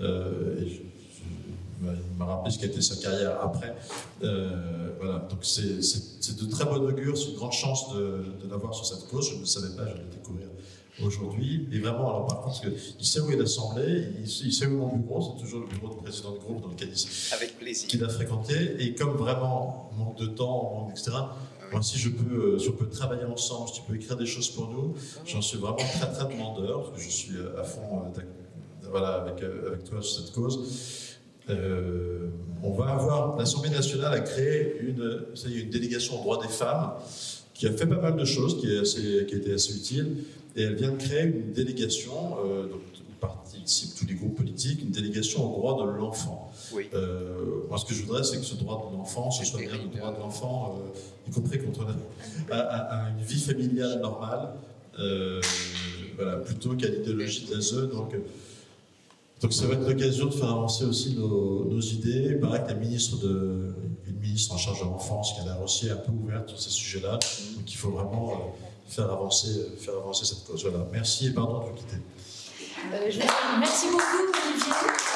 Speaker 5: Il m'a rappelé ce qu'était sa carrière après. Voilà, donc c'est de très bon augure, c'est une grande chance de l'avoir sur cette cause. Je ne le savais pas, je vais le découvrir aujourd'hui. Et vraiment, alors par contre, il sait où est l'Assemblée, il sait où est mon bureau, c'est toujours le bureau du président de groupe dans lequel qu'il a fréquenté. Et comme vraiment, manque de temps, etc., moi, si on peut travailler ensemble, si tu peux écrire des choses pour nous, j'en suis vraiment très demandeur, parce que je suis à fond voilà, avec toi sur cette cause. On va avoir, l'Assemblée nationale a créé une délégation aux droits des femmes qui a fait pas mal de choses, qui a été assez utile, et elle vient de créer une délégation, donc, où participent tous les groupes politiques, une délégation aux droits de l'enfant. Oui. Moi, ce que je voudrais, c'est que ce droit de l'enfant, ce soit bien le droit de l'enfant, y compris à une vie familiale normale, voilà, plutôt qu'à l'idéologie de l'ASE. Donc ça va être l'occasion de faire avancer aussi nos idées. Il paraît que une ministre en charge de l'enfance qui a l'air aussi un peu ouverte sur ces sujets-là. Donc il faut vraiment faire avancer cette cause. Voilà. Merci et pardon de vous quitter.
Speaker 1: Merci beaucoup, Olivier.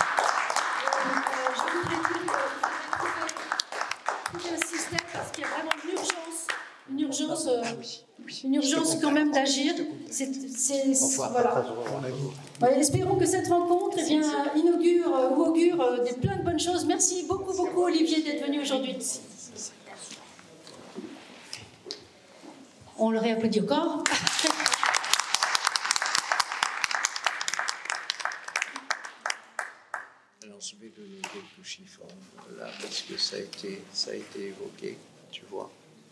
Speaker 1: Je voudrais tout insister parce qu'il y a vraiment une urgence quand même d'agir. Voilà. Espérons que cette rencontre augure plein de bonnes choses. Merci beaucoup Olivier d'être venu aujourd'hui. On le réapplaudit encore.
Speaker 2: Alors je vais donner quelques chiffres là parce que ça a été évoqué, tu vois.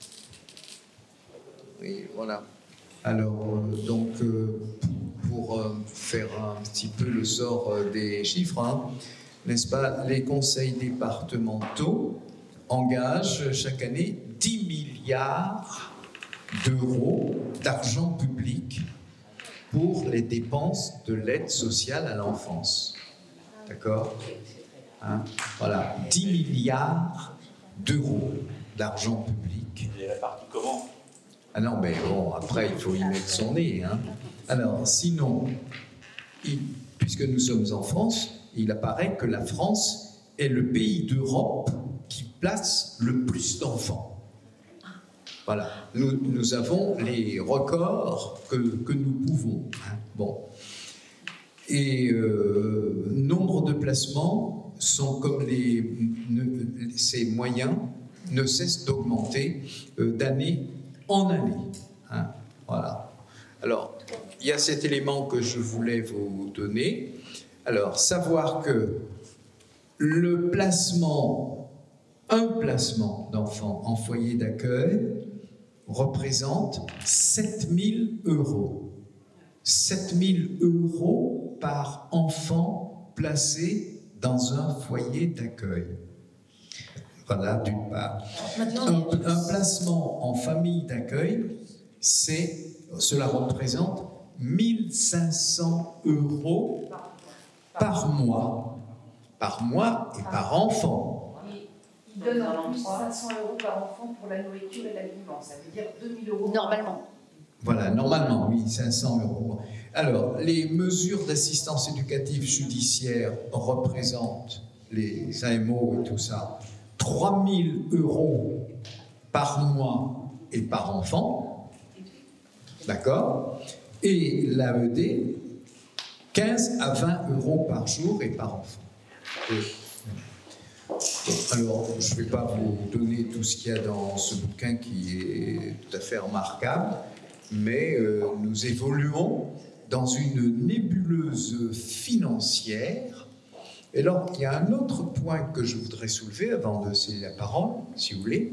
Speaker 2: Oui, voilà. Alors, donc, pour faire un petit peu le sort des chiffres, hein, n'est-ce pas, les conseils départementaux engagent chaque année 10 milliards d'euros d'argent public pour les dépenses de l'aide sociale à l'enfance. D'accord, hein? Voilà, 10 milliards d'euros d'argent public.
Speaker 7: Il est réparti comment?
Speaker 2: Ah non, mais bon, après, il faut y mettre son nez. Hein. Alors, sinon, puisque nous sommes en France, il apparaît que la France est le pays d'Europe qui place le plus d'enfants. Voilà, nous avons les records que nous pouvons. Hein. Bon. Et nombre de placements sont comme ces moyens ne cessent d'augmenter d'année en année. Hein. Voilà. Alors, il y a cet élément que je voulais vous donner. Alors, savoir que un placement d'enfants en foyer d'accueil représente 7 000 euros. 7 000 euros par enfant placé dans un foyer d'accueil. Voilà, d'une part. Un placement en famille d'accueil, cela représente 1 500 euros par mois et par enfant.
Speaker 8: Il donne en plus 500 euros par enfant pour la nourriture et l'habillement. Ça veut dire 2 000 euros. Normalement.
Speaker 2: Voilà, normalement, oui, 500 euros. Alors, les mesures d'assistance éducative judiciaire représentent, les AMO et tout ça, 3 000 euros par mois et par enfant. D'accord? Et l'AED, 15 à 20 euros par jour et par enfant. Bon, alors, je ne vais pas vous donner tout ce qu'il y a dans ce bouquin qui est tout à fait remarquable, mais nous évoluons dans une nébuleuse financière. Et alors, il y a un autre point que je voudrais soulever avant de céder la parole, si vous voulez.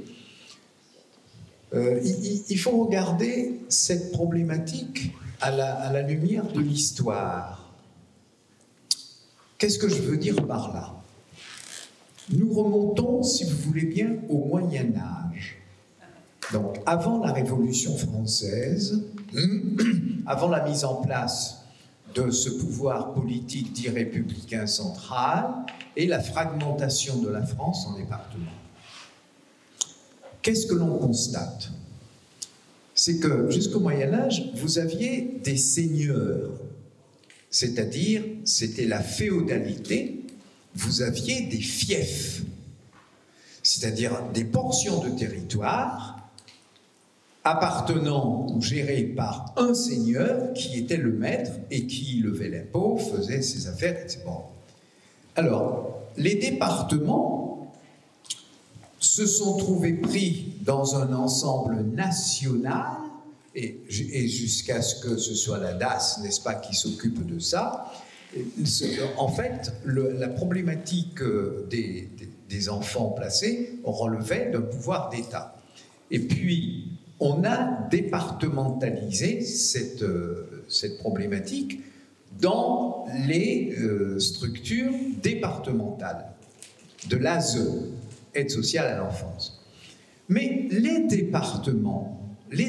Speaker 2: Il faut regarder cette problématique à la lumière de l'histoire. Qu'est-ce que je veux dire par là? Nous remontons, si vous voulez bien, au Moyen-Âge. Donc, avant la Révolution française, avant la mise en place de ce pouvoir politique dit républicain central et la fragmentation de la France en départements. Qu'est-ce que l'on constate? C'est que jusqu'au Moyen-Âge, vous aviez des seigneurs, c'est-à-dire c'était la féodalité, vous aviez des fiefs, c'est-à-dire des portions de territoire appartenant ou gérées par un seigneur qui était le maître et qui levait l'impôt, faisait ses affaires, etc. Bon. Alors, les départements se sont trouvés pris dans un ensemble national, et jusqu'à ce que ce soit la DAS, n'est-ce pas, qui s'occupe de ça. En fait, la problématique des enfants placés relevait d'un pouvoir d'État. Et puis, on a départementalisé cette problématique dans les structures départementales de l'ASE, aide sociale à l'enfance. Mais les départements,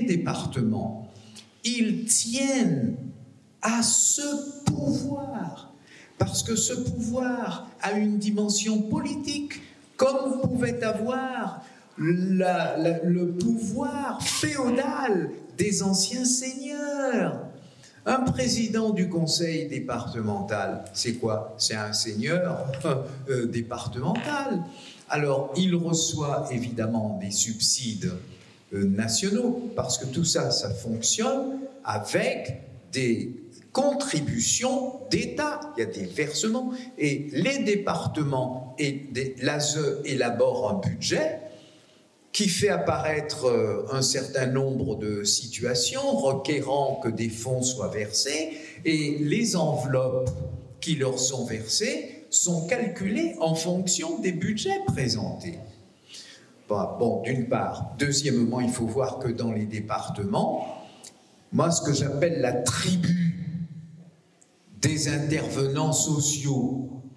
Speaker 2: ils tiennent à ce pouvoir, parce que ce pouvoir a une dimension politique, comme pouvait avoir le pouvoir féodal des anciens seigneurs. Un président du conseil départemental, c'est quoi? C'est un seigneur départemental. Alors, il reçoit évidemment des subsides nationaux, parce que tout ça, ça fonctionne avec des contributions d'État. Il y a des versements. Et les départements et l'ASE élaborent un budget qui fait apparaître un certain nombre de situations requérant que des fonds soient versés, et les enveloppes qui leur sont versées sont calculées en fonction des budgets présentés. Bon, d'une part. Deuxièmement, il faut voir que dans les départements, moi, ce que j'appelle la tribu des intervenants sociaux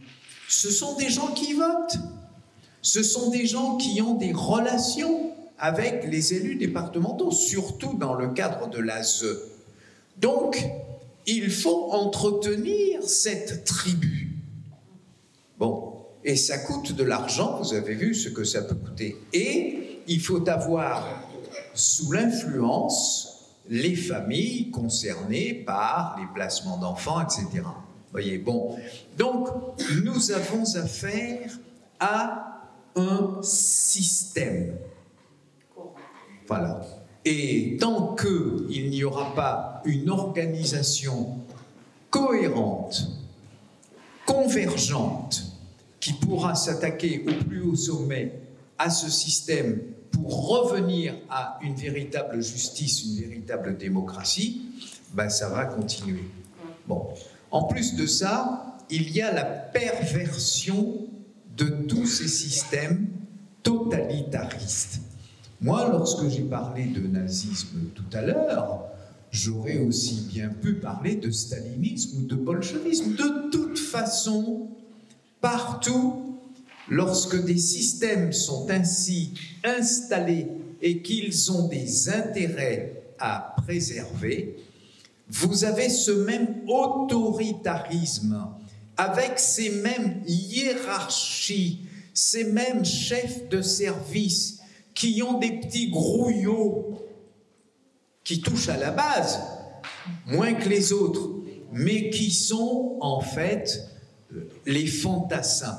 Speaker 3: ce sont des gens qui votent. Ce sont des gens qui ont des relations avec les élus départementaux, surtout dans le cadre de l'ASE. Donc, il faut entretenir cette tribu. Bon, et ça coûte de l'argent, vous avez vu ce que ça peut coûter. Et il faut avoir sous l'influence les familles concernées par les placements d'enfants, etc. Vous voyez, bon. Donc, nous avons affaire à un système. Voilà. Et tant qu'il n'y aura pas une organisation cohérente, convergente, qui pourra s'attaquer au plus haut sommet à ce système pour revenir à une véritable justice, une véritable démocratie, ben ça va continuer. Bon. En plus de ça, il y a la perversion de tous ces systèmes totalitaristes. Moi, lorsque j'ai parlé de nazisme tout à l'heure, j'aurais aussi bien pu parler de stalinisme ou de bolchevisme. De toute façon, partout, lorsque des systèmes sont ainsi installés et qu'ils ont des intérêts à préserver, vous avez ce même autoritarisme, avec ces mêmes hiérarchies, ces mêmes chefs de service qui ont des petits grouillots qui touchent à la base, moins que les autres, mais qui sont en fait les fantassins,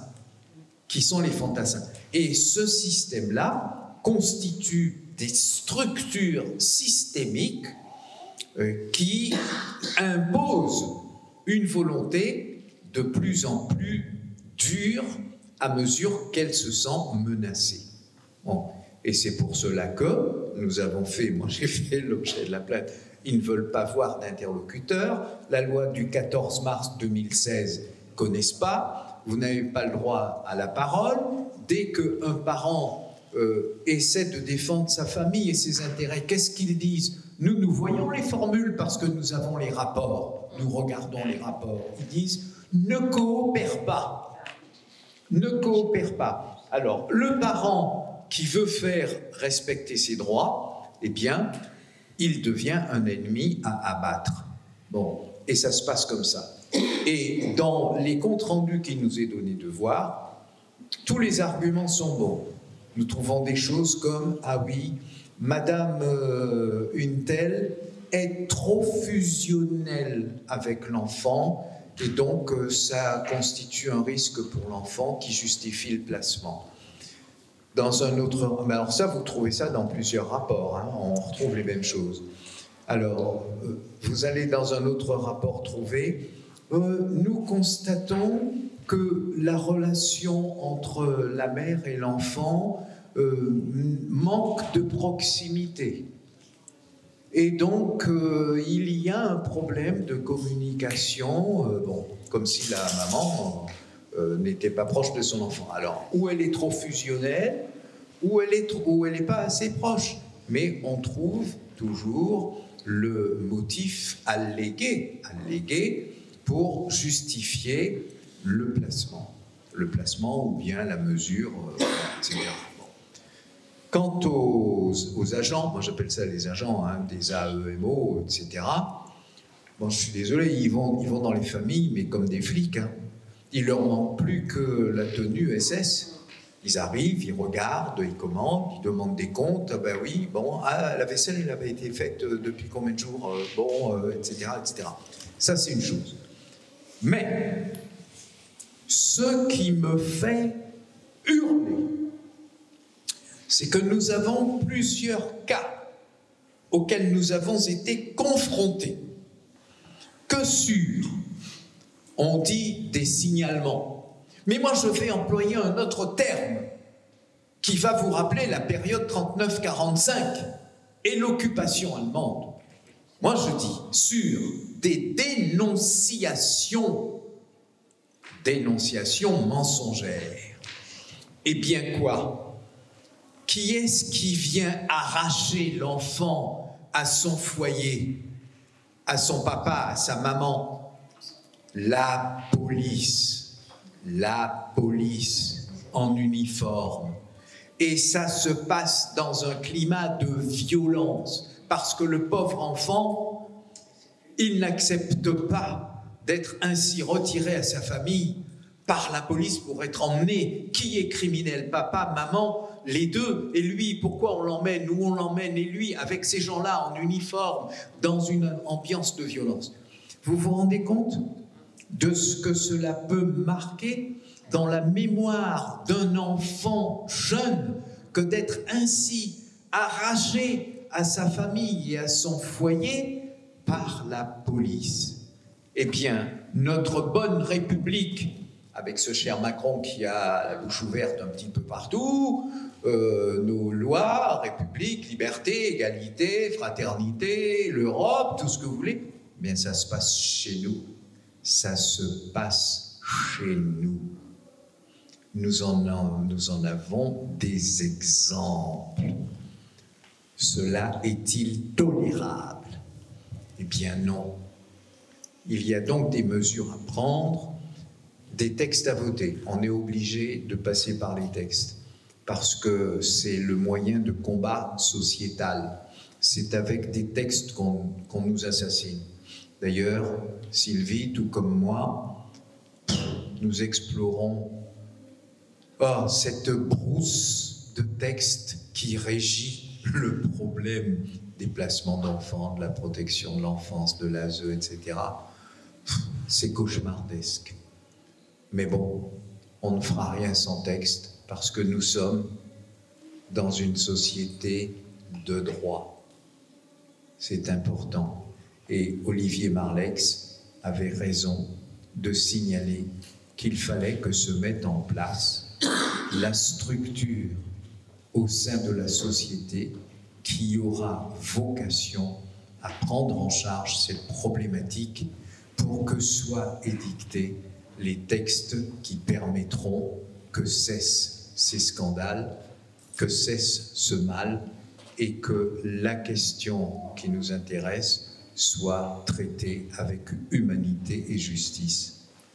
Speaker 3: Et ce système-là constitue des structures systémiques qui imposent une volonté de plus en plus dure à mesure qu'elle se sent menacée. Bon. Et c'est pour cela que nous avons fait, moi j'ai fait l'objet de la plainte, ils ne veulent pas voir d'interlocuteur. La loi du 14 mars 2016 ne connaissent pas. Vous n'avez pas le droit à la parole. Dès qu'un parent essaie de défendre sa famille et ses intérêts, qu'est-ce qu'ils disent? Nous voyons les formules parce que nous avons les rapports. Nous regardons les rapports. Ils disent « ne coopère pas ». Ne coopère pas. Alors, le parent qui veut faire respecter ses droits, eh bien, il devient un ennemi à abattre. Bon, et ça se passe comme ça. Et dans les comptes rendus qu'il nous est donné de voir, tous les arguments sont bons. Nous trouvons des choses comme « Ah oui, Madame une telle est trop fusionnelle avec l'enfant et donc ça constitue un risque pour l'enfant qui justifie le placement. » Dans un autre... Mais alors ça, vous trouvez ça dans plusieurs rapports, hein, on retrouve les mêmes choses. Alors, vous allez dans un autre rapport trouver, nous constatons que la relation entre la mère et l'enfant manque de proximité. Et donc, il y a un problème de communication, bon, comme si la maman n'était pas proche de son enfant. Alors, ou elle est trop fusionnelle, ou elle n'est pas assez proche. Mais on trouve toujours le motif allégué pour justifier le placement ou bien la mesure, etc. Bon. Quant aux agents, moi j'appelle ça les agents, hein, des AEMO, etc. Bon, je suis désolé, ils vont dans les familles, mais comme des flics. Hein. Il leur manque plus que la tenue SS. Ils arrivent, ils regardent, ils commandent, ils demandent des comptes. Ben oui, bon, ah, la vaisselle, elle avait été faite depuis combien de jours, etc., etc. Ça, c'est une chose. Mais ce qui me fait hurler, c'est que nous avons plusieurs cas auxquels nous avons été confrontés. Que sur, on dit des signalements. Mais moi, je vais employer un autre terme qui va vous rappeler la période 39-45 et l'occupation allemande. Moi, je dis sur des dénonciations mensongères. Eh bien quoi? Qui est-ce qui vient arracher l'enfant à son foyer, à son papa, à sa maman? La police. la police en uniforme. Et ça se passe dans un climat de violence, parce que le pauvre enfant, il n'accepte pas d'être ainsi retiré à sa famille par la police pour être emmené. Qui est criminel? Papa, maman, les deux. Et lui, pourquoi on l'emmène? Où on l'emmène? Et lui, avec ces gens-là en uniforme, dans une ambiance de violence. Vous vous rendez compte de ce que cela peut marquer dans la mémoire d'un enfant jeune que d'être ainsi arraché à sa famille et à son foyer par la police? Eh bien, notre bonne République, avec ce cher Macron qui a la bouche ouverte un petit peu partout, nos lois, République, liberté, égalité, fraternité, l'Europe, tout ce que vous voulez, bien ça se passe chez nous. Ça se passe chez nous. Nous en avons des exemples. Cela est-il tolérable? Eh bien non. Il y a donc des mesures à prendre, des textes à voter. On est obligé de passer par les textes parce que c'est le moyen de combat sociétal. C'est avec des textes qu'on nous assassine. D'ailleurs, Sylvie, tout comme moi, nous explorons cette brousse de textes qui régit le problème des placements d'enfants, de la protection de l'enfance, de l'ASE, etc. C'est cauchemardesque. Mais bon, on ne fera rien sans texte parce que nous sommes dans une société de droit. C'est important. Et Olivier Marleix avait raison de signaler qu'il fallait que se mette en place la structure au sein de la société qui aura vocation à prendre en charge cette problématique pour que soient édictés les textes qui permettront que cessent ces scandales, que cesse ce mal et que la question qui nous intéresse soit traitée avec humanité et justice.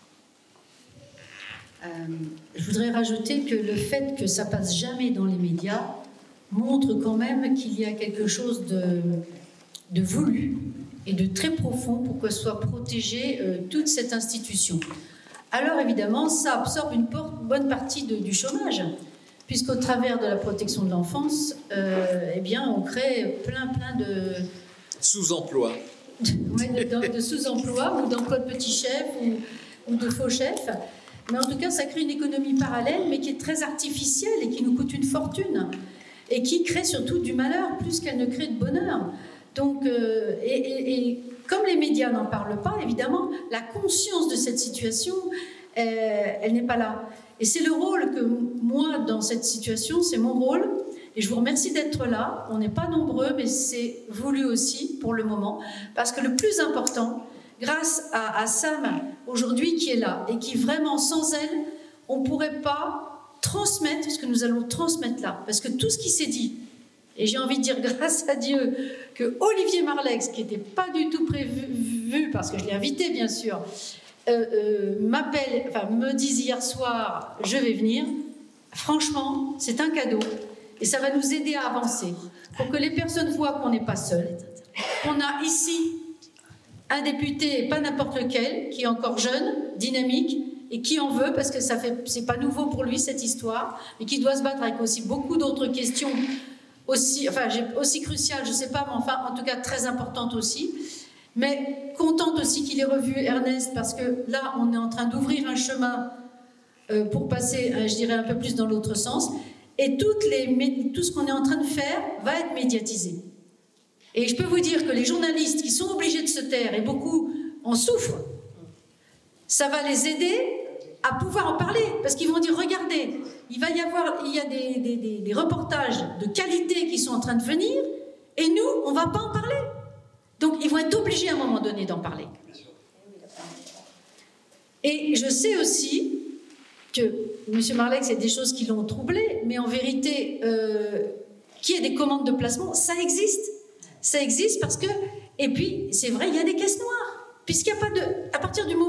Speaker 1: Je voudrais rajouter que le fait que ça passe jamais dans les médias montre quand même qu'il y a quelque chose de voulu et de très profond pour que soit protégée toute cette institution. Alors évidemment, ça absorbe une bonne partie du chômage, puisqu'au travers de la protection de l'enfance, eh bien, on crée plein de
Speaker 3: sous-emploi.
Speaker 1: De sous-emploi ou d'emploi de petits chefs ou de faux chefs. Mais en tout cas, ça crée une économie parallèle, mais qui est très artificielle et qui nous coûte une fortune. Et qui crée surtout du malheur, plus qu'elle ne crée de bonheur. Donc, et comme les médias n'en parlent pas, évidemment, la conscience de cette situation, elle n'est pas là. Et c'est le rôle que moi, dans cette situation, c'est mon rôle. Et je vous remercie d'être là. On n'est pas nombreux, mais c'est voulu aussi pour le moment. Parce que le plus important, grâce à Sam, aujourd'hui, qui est là, et qui vraiment, sans elle, on ne pourrait pas transmettre ce que nous allons transmettre là. Parce que tout ce qui s'est dit, et j'ai envie de dire grâce à Dieu, que Olivier Marleix, qui n'était pas du tout prévu, parce que je l'ai invité, bien sûr, me dise hier soir, je vais venir. Franchement, c'est un cadeau. Et ça va nous aider à avancer. Pour que les personnes voient qu'on n'est pas seul. On a ici un député, et pas n'importe lequel, qui est encore jeune, dynamique, et qui en veut, parce que c'est pas nouveau pour lui, cette histoire, mais qui doit se battre avec aussi beaucoup d'autres questions aussi cruciales, je sais pas, mais enfin, en tout cas, très importantes aussi. Mais contente aussi qu'il ait revu Ernest, parce que là, on est en train d'ouvrir un chemin pour passer, je dirais, un peu plus dans l'autre sens. Et tout ce qu'on est en train de faire va être médiatisé. Et je peux vous dire que les journalistes qui sont obligés de se taire, et beaucoup en souffrent, ça va les aider à pouvoir en parler. Parce qu'ils vont dire, regardez, il y a des reportages de qualité qui sont en train de venir, et nous, on ne va pas en parler. Donc, ils vont être obligés à un moment donné d'en parler. Et je sais aussi que M. Marleix, il y a des choses qui l'ont troublé, mais en vérité, qu'il y ait des commandes de placement, ça existe. Ça existe parce que, et puis, c'est vrai, il y a des caisses noires. Puisqu'il n'y a pas de... À partir du moment où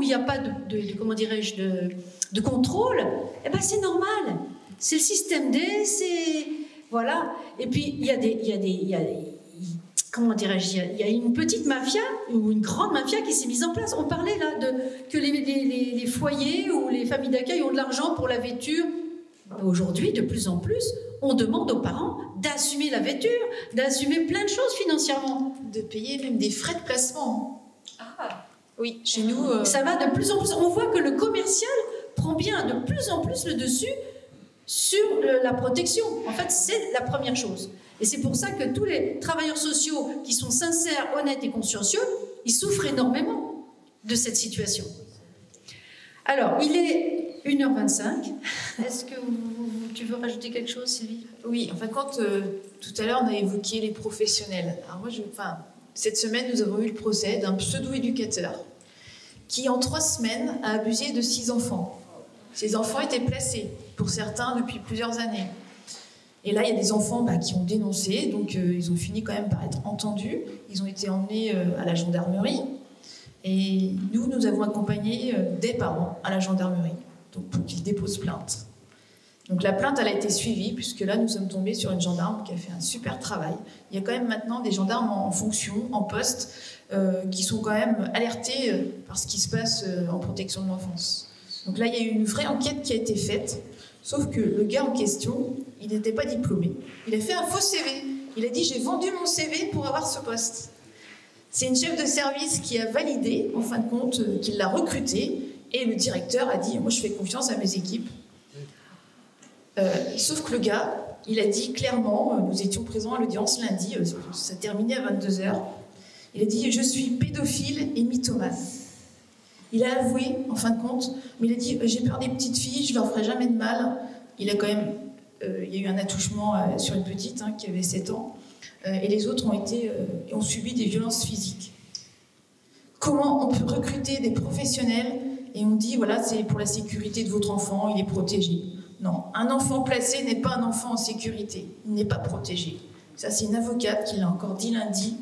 Speaker 1: où il n'y a pas comment dirais-je, de contrôle, eh ben c'est normal. C'est le système D, c'est... Voilà. Et puis, il y a comment dirais-je, il y a une petite mafia ou une grande mafia qui s'est mise en place. On parlait là que les foyers ou les familles d'accueil ont de l'argent pour la vêture. Aujourd'hui, de plus en plus, on demande aux parents d'assumer la vêture, d'assumer plein de choses financièrement.
Speaker 4: De payer même des frais de placement.
Speaker 8: Ah.
Speaker 4: Oui, chez nous...
Speaker 1: Ça va de plus en plus. On voit que le commercial prend bien de plus en plus le dessus sur la protection. En fait, c'est la première chose. Et c'est pour ça que tous les travailleurs sociaux qui sont sincères, honnêtes et consciencieux, ils souffrent énormément de cette situation. Alors, il est 1h25. Est-ce que tu veux rajouter quelque chose, Sylvie?
Speaker 4: Oui, en fin de compte, tout à l'heure, on a évoqué les professionnels. Alors moi, cette semaine, nous avons eu le procès d'un pseudo-éducateur qui, en 3 semaines, a abusé de 6 enfants. Ces enfants étaient placés, pour certains, depuis plusieurs années. Et là, il y a des enfants qui ont dénoncé, donc ils ont fini quand même par être entendus. Ils ont été emmenés à la gendarmerie. Et nous avons accompagné des parents à la gendarmerie, donc pour qu'ils déposent plainte. Donc la plainte, elle a été suivie, puisque là, nous sommes tombés sur une gendarme qui a fait un super travail. Il y a quand même maintenant des gendarmes en fonction, en poste, qui sont quand même alertés par ce qui se passe en protection de l'enfance. Donc là, il y a eu une vraie enquête qui a été faite, sauf que le gars en question, il n'était pas diplômé. Il a fait un faux CV. Il a dit « j'ai vendu mon CV pour avoir ce poste ». C'est une chef de service qui a validé, en fin de compte, qu'il l'a recruté, et le directeur a dit « moi, je fais confiance à mes équipes ». Sauf que le gars, il a dit clairement, nous étions présents à l'audience lundi, ça terminait à 22h, il a dit « je suis pédophile et mythomane ». Il a avoué, en fin de compte, mais il a dit « j'ai peur des petites filles, je leur ferai jamais de mal ». Il a quand même, il y a eu un attouchement sur une petite qui avait 7 ans, et les autres ont subi des violences physiques. Comment on peut recruter des professionnels et on dit « voilà, c'est pour la sécurité de votre enfant, il est protégé ». Non, un enfant placé n'est pas un enfant en sécurité, il n'est pas protégé. Ça, c'est une avocate qui l'a encore dit lundi.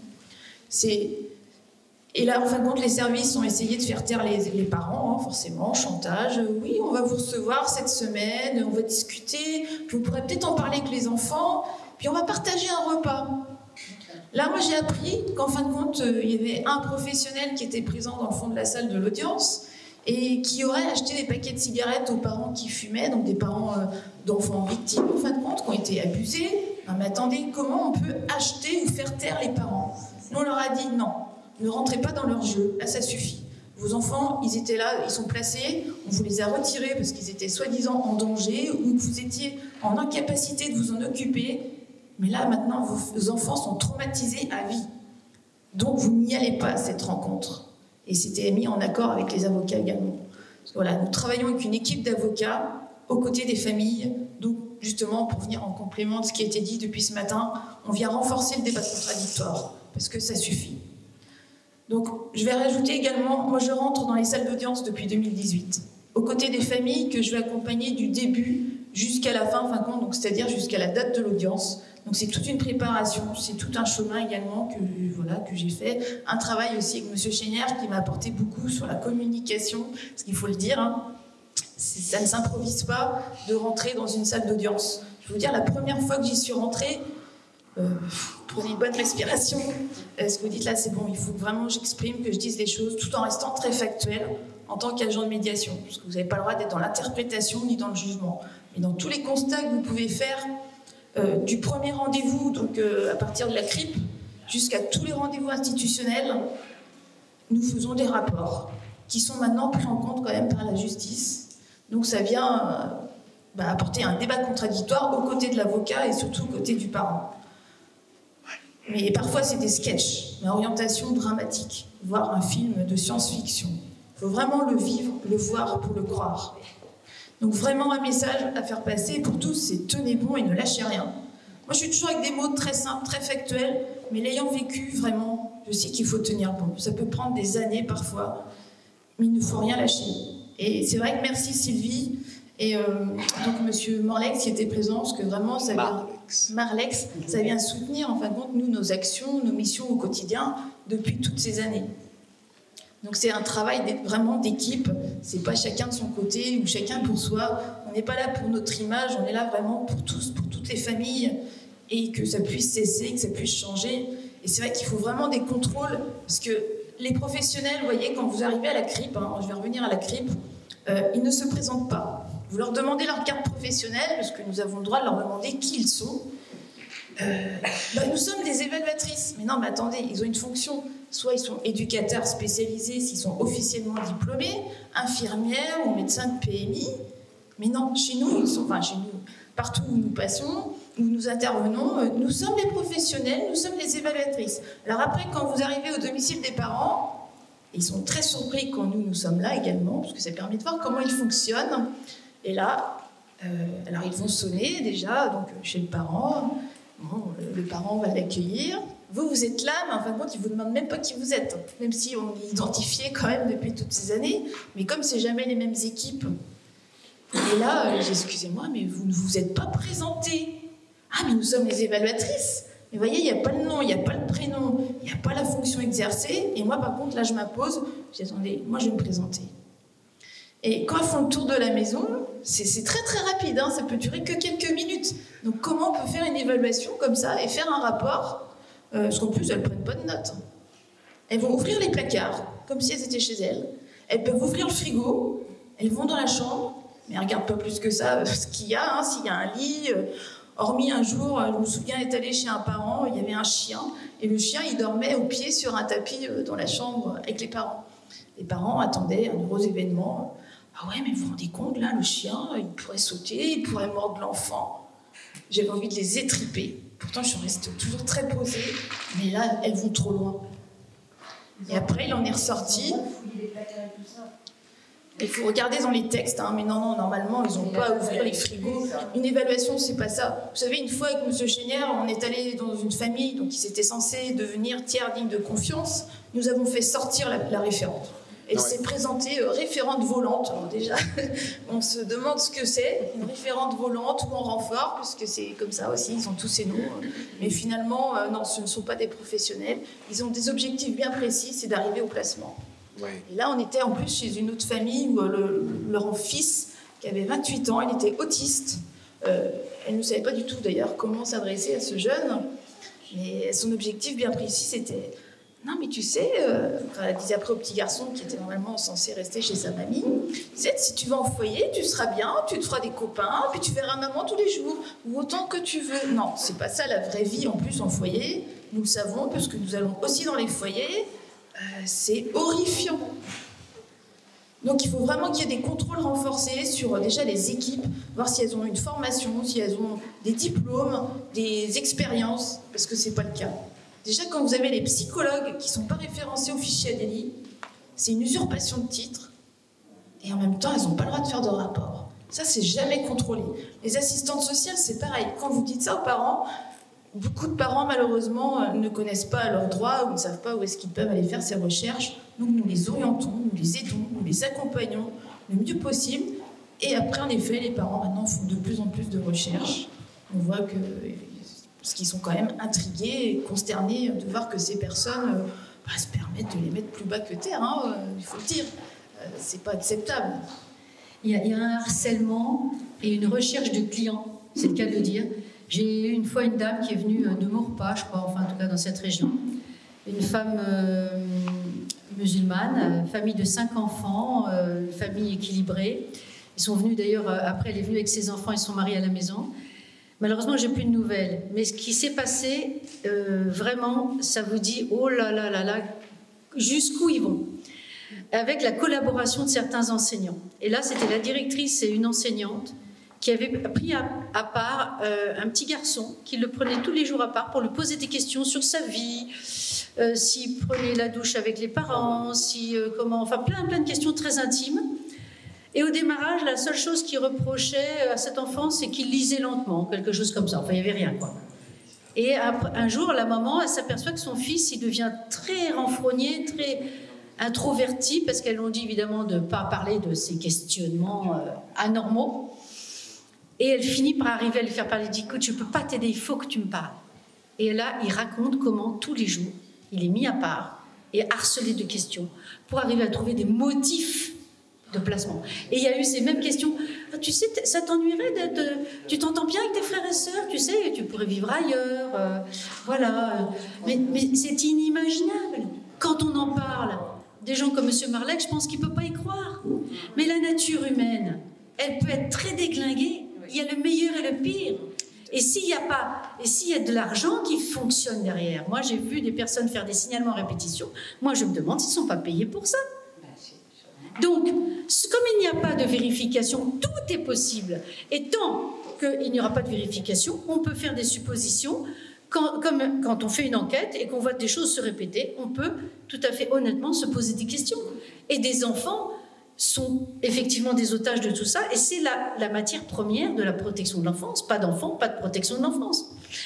Speaker 4: Et là, en fin de compte, les services ont essayé de faire taire les parents, forcément, chantage. Oui, on va vous recevoir cette semaine, on va discuter, puis vous pourrez peut-être en parler avec les enfants, puis on va partager un repas. Là, moi, j'ai appris qu'en fin de compte, il y avait un professionnel qui était présent dans le fond de la salle de l'audience, et qui aurait acheté des paquets de cigarettes aux parents qui fumaient, donc des parents d'enfants victimes, en fin de compte, qui ont été abusés. Non, mais attendez, comment on peut acheter ou faire taire les parents? Nous, on leur a dit non, ne rentrez pas dans leur jeu, là ça suffit. Vos enfants, ils étaient là, ils sont placés, on vous les a retirés parce qu'ils étaient soi-disant en danger ou que vous étiez en incapacité de vous en occuper, mais là maintenant, vos enfants sont traumatisés à vie. Donc vous n'y allez pas à cette rencontre. Et c'était mis en accord avec les avocats également. Voilà, nous travaillons avec une équipe d'avocats aux côtés des familles. Donc, justement, pour venir en complément de ce qui a été dit depuis ce matin, on vient renforcer le débat contradictoire, parce que ça suffit. Donc, je vais rajouter également, moi je rentre dans les salles d'audience depuis 2018, aux côtés des familles que je vais accompagner du début jusqu'à la fin, donc c'est-à-dire jusqu'à la date de l'audience. Donc c'est toute une préparation, c'est tout un chemin également que j'ai fait. Un travail aussi avec M. Chénière qui m'a apporté beaucoup sur la communication, parce qu'il faut le dire, ça ne s'improvise pas de rentrer dans une salle d'audience. Je vais vous dire, la première fois que j'y suis rentrée, prenez une bonne respiration, ce que vous dites là c'est bon, il faut vraiment que j'exprime, que je dise les choses, tout en restant très factuel en tant qu'agent de médiation, parce que vous n'avez pas le droit d'être dans l'interprétation ni dans le jugement. Mais dans tous les constats que vous pouvez faire, du premier rendez-vous, donc à partir de la CRIP, jusqu'à tous les rendez-vous institutionnels, nous faisons des rapports qui sont maintenant pris en compte quand même par la justice. Donc ça vient apporter un débat contradictoire aux côtés de l'avocat et surtout aux côtés du parent. Mais parfois c'est des sketchs, mais orientation dramatique, voire un film de science-fiction. Il faut vraiment le vivre, le voir pour le croire. Donc vraiment un message à faire passer pour tous, c'est tenez bon et ne lâchez rien. Moi je suis toujours avec des mots très simples, très factuels, mais l'ayant vécu vraiment, je sais qu'il faut tenir bon. Ça peut prendre des années parfois, mais il ne faut rien lâcher. Et c'est vrai que merci Sylvie, et donc Monsieur Morlex qui était présent, parce que vraiment ça vient, Marlex, ça vient soutenir en fin de compte nous, nos actions, nos missions au quotidien depuis toutes ces années. Donc c'est un travail vraiment d'équipe, c'est pas chacun de son côté ou chacun pour soi. On n'est pas là pour notre image, on est là vraiment pour tous, pour toutes les familles, et que ça puisse cesser, que ça puisse changer. Et c'est vrai qu'il faut vraiment des contrôles, parce que les professionnels, vous voyez, quand vous arrivez à la CRIP, je vais revenir à la CRIP, ils ne se présentent pas. Vous leur demandez leur carte professionnelle, parce que nous avons le droit de leur demander qui ils sont. Nous sommes des évaluatrices. Mais non, mais attendez, ils ont une fonction. Soit ils sont éducateurs spécialisés, s'ils sont officiellement diplômés, infirmières ou médecins de PMI. Mais non, chez nous, chez nous, partout où nous passons, où nous intervenons, nous sommes les professionnels, nous sommes les évaluatrices. Alors après, quand vous arrivez au domicile des parents, ils sont très surpris quand nous sommes là également, parce que ça permet de voir comment ils fonctionnent. Et là, alors ils vont sonner déjà, donc chez le parent. Bon, le parent va l'accueillir. Vous êtes là, mais en fin de compte, il ne vous demande même pas qui vous êtes. Même si on est identifié quand même depuis toutes ces années. Mais comme c'est jamais les mêmes équipes. Et là, excusez-moi, mais vous ne vous êtes pas présentés. Ah, mais nous sommes les évaluatrices. Mais vous voyez, il n'y a pas le nom, il n'y a pas le prénom, il n'y a pas la fonction exercée. Et moi, par contre, là, je m'impose. Je dis, attendez, moi, je vais me présenter. Et quand elles font le tour de la maison, c'est très très rapide, ça peut durer que quelques minutes. Donc comment on peut faire une évaluation comme ça et faire un rapport parce qu'en plus, elles ne prennent pas de notes. Elles vont ouvrir les placards, comme si elles étaient chez elles. Elles peuvent ouvrir le frigo, elles vont dans la chambre, mais elles ne regardent pas plus que ça ce qu'il y a, s'il y a un lit. Hormis un jour, je me souviens être allée chez un parent, il y avait un chien, et le chien, il dormait au pied sur un tapis dans la chambre avec les parents. Les parents attendaient un heureux événement. Ah ouais, mais vous vous rendez compte, là, le chien, il pourrait sauter, il pourrait mordre l'enfant. J'avais envie de les étriper. Pourtant, je reste toujours très posée. Mais là, elles vont trop loin. Et après, il en est ressorti. Il faut regarder dans les textes. Mais non, normalement, ils n'ont pas à ouvrir les frigos. Une évaluation, c'est pas ça. Vous savez, une fois avec M. Chénière, on est allé dans une famille, donc ils étaient censés devenir tiers dignes de confiance. Nous avons fait sortir la référente. Elle s'est présentée référente volante. Alors déjà, on se demande ce que c'est, une référente volante ou en renfort, puisque c'est comme ça aussi, ils ont tous ces noms. Mais finalement, non, ce ne sont pas des professionnels. Ils ont des objectifs bien précis, c'est d'arriver au placement. Ouais. Et là, on était en plus chez une autre famille où leur fils, qui avait 28 ans, il était autiste. Elle ne savait pas du tout d'ailleurs comment s'adresser à ce jeune. Mais son objectif bien précis, c'était... Non, mais tu sais, elle disait après au petit garçon qui était normalement censé rester chez sa mamie, tu sais, si tu vas en foyer, tu seras bien, tu te feras des copains, puis tu verras maman tous les jours, ou autant que tu veux. Non, c'est pas ça la vraie vie en plus en foyer. Nous le savons, parce que nous allons aussi dans les foyers. C'est horrifiant. Donc il faut vraiment qu'il y ait des contrôles renforcés sur déjà les équipes, voir si elles ont une formation, si elles ont des diplômes, des expériences, parce que c'est pas le cas. Déjà, quand vous avez les psychologues qui ne sont pas référencés au fichier Adélie, c'est une usurpation de titre. Et en même temps, elles n'ont pas le droit de faire de rapport. Ça, c'est jamais contrôlé. Les assistantes sociales, c'est pareil. Quand vous dites ça aux parents, beaucoup de parents, malheureusement, ne connaissent pas leurs droits ou ne savent pas où est-ce qu'ils peuvent aller faire ces recherches. Donc, nous les orientons, nous les aidons, nous les accompagnons le mieux possible. Et après, en effet, les parents, maintenant, font de plus en plus de recherches. On voit que... Parce qu'ils sont quand même intrigués et consternés de voir que ces personnes se permettent de les mettre plus bas que terre, il faut le dire. C'est pas acceptable.
Speaker 1: Il y a un harcèlement et une recherche de clients, c'est le cas de le dire. J'ai eu une fois une dame qui est venue de Maurepas, je crois, enfin en tout cas dans cette région. Une femme musulmane, famille de 5 enfants, famille équilibrée. Ils sont venus d'ailleurs, après elle est venue avec ses enfants, ils sont mariés à la maison. Malheureusement, j'ai plus de nouvelles. Mais ce qui s'est passé, vraiment, ça vous dit, oh là là là là, jusqu'où ils vont. Avec la collaboration de certains enseignants. Et là, c'était la directrice et une enseignante qui avait pris à part un petit garçon, qui le prenait tous les jours à part pour lui poser des questions sur sa vie, s'il prenait la douche avec les parents, enfin plein de questions très intimes. Et au démarrage, la seule chose qu'il reprochait à cet enfant, c'est qu'il lisait lentement, quelque chose comme ça. Enfin, il n'y avait rien, quoi. Et un jour, la maman, elle s'aperçoit que son fils, il devient très renfrogné, très introverti, parce qu'elles l'ont dit évidemment de ne pas parler de ses questionnements anormaux. Et elle finit par arriver à lui faire parler. Elle dit, écoute, je ne peux pas t'aider, il faut que tu me parles. Et là, il raconte comment, tous les jours, il est mis à part et harcelés de questions pour arriver à trouver des motifs de placement. Et il y a eu ces mêmes questions. Ah, tu sais, ça t'ennuierait d'être... Tu t'entends bien avec tes frères et sœurs, tu sais, tu pourrais vivre ailleurs. Voilà. Mais c'est inimaginable. Quand on en parle, des gens comme M. Marleix, je pense qu'il ne peut pas y croire. Mais la nature humaine, elle peut être très déglinguée. Il y a le meilleur et le pire. Et s'il y a de l'argent qui fonctionne derrière, moi j'ai vu des personnes faire des signalements à répétition, moi je me demande s'ils ne sont pas payés pour ça. Donc, comme il n'y a pas de vérification, tout est possible. Et tant qu'il n'y aura pas de vérification, on peut faire des suppositions. Comme quand on fait une enquête et qu'on voit des choses se répéter, on peut tout à fait honnêtement se poser des questions. Et des enfants sont effectivement des otages de tout ça, et c'est la matière première de la protection de l'enfance. Pas d'enfants, pas de protection de l'enfance.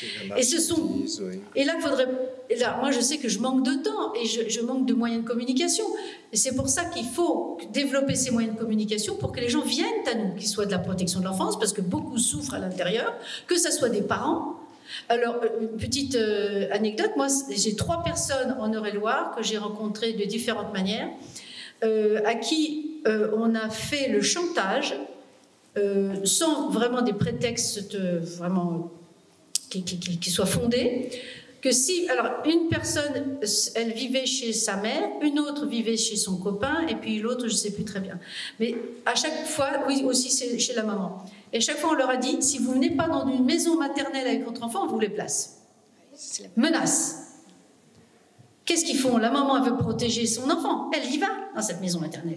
Speaker 1: Et là, moi je sais que je manque de temps et je manque de moyens de communication. Et c'est pour ça qu'il faut développer ces moyens de communication pour que les gens viennent à nous, qu'ils soient de la protection de l'enfance, parce que beaucoup souffrent à l'intérieur, que ce soit des parents. Alors, une petite anecdote, moi j'ai 3 personnes en Eure-et-Loire que j'ai rencontrées de différentes manières, à qui on a fait le chantage sans vraiment des prétextes vraiment qui soient fondés, que si, alors une personne, elle vivait chez sa mère, une autre vivait chez son copain, et puis l'autre, je ne sais plus très bien. Mais à chaque fois, oui, aussi c'est chez la maman. Et chaque fois, on leur a dit, si vous venez pas dans une maison maternelle avec votre enfant, on vous les place. Menace. Qu'est-ce qu'ils font? La maman, elle veut protéger son enfant. Elle y va dans cette maison maternelle.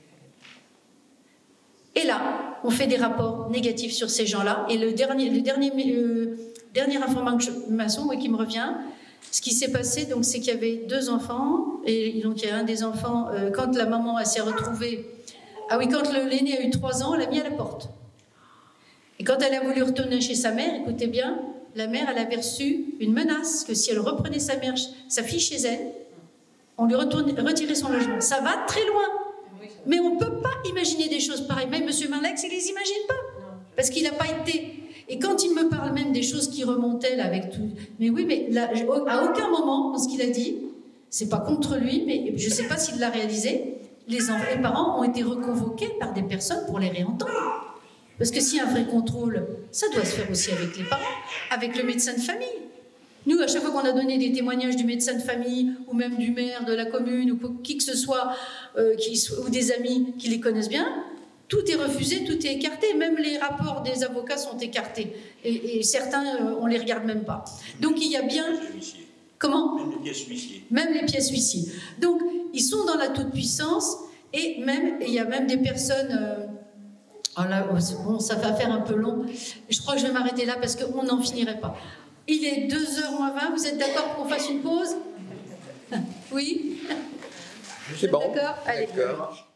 Speaker 1: Et là, on fait des rapports négatifs sur ces gens-là. Et le dernière information qui me revient, ce qui s'est passé, donc, c'est qu'il y avait 2 enfants. Et donc, il y a un des enfants, quand la maman s'est retrouvée... Ah oui, quand l'aîné a eu 3 ans, elle l'a mis à la porte. Et quand elle a voulu retourner chez sa mère, écoutez bien, la mère, elle avait reçu une menace que si elle reprenait sa fille chez elle, on lui retirait son logement. Ça va très loin. Mais on ne peut pas imaginer des choses pareilles. Même M. Marleix, il ne les imagine pas. Parce qu'il n'a pas été. Et quand il me parle même des choses qui remontaient là, avec tout... Mais oui, mais là, à aucun moment, dans ce qu'il a dit, c'est pas contre lui, mais je ne sais pas s'il l'a réalisé, les parents ont été reconvoqués par des personnes pour les réentendre. Parce que s'il y a un vrai contrôle, ça doit se faire aussi avec les parents, avec le médecin de famille. Nous, à chaque fois qu'on a donné des témoignages du médecin de famille, ou même du maire de la commune, ou qui que ce soit, ou des amis qui les connaissent bien, tout est refusé, tout est écarté. Même les rapports des avocats sont écartés. Et certains, on ne les regarde même pas. Donc il y a bien... Comment? Même les pièces huissiers. Même les pièces huissiers. Donc, ils sont dans la toute-puissance, et il y a même des personnes... bon, ça va faire un peu long. Je crois que je vais m'arrêter là parce qu'on n'en finirait pas. Il est 2h moins 20. Vous êtes d'accord qu'on fasse une pause? Oui?
Speaker 2: C'est bon.
Speaker 1: D'accord? Allez.
Speaker 2: D'accord.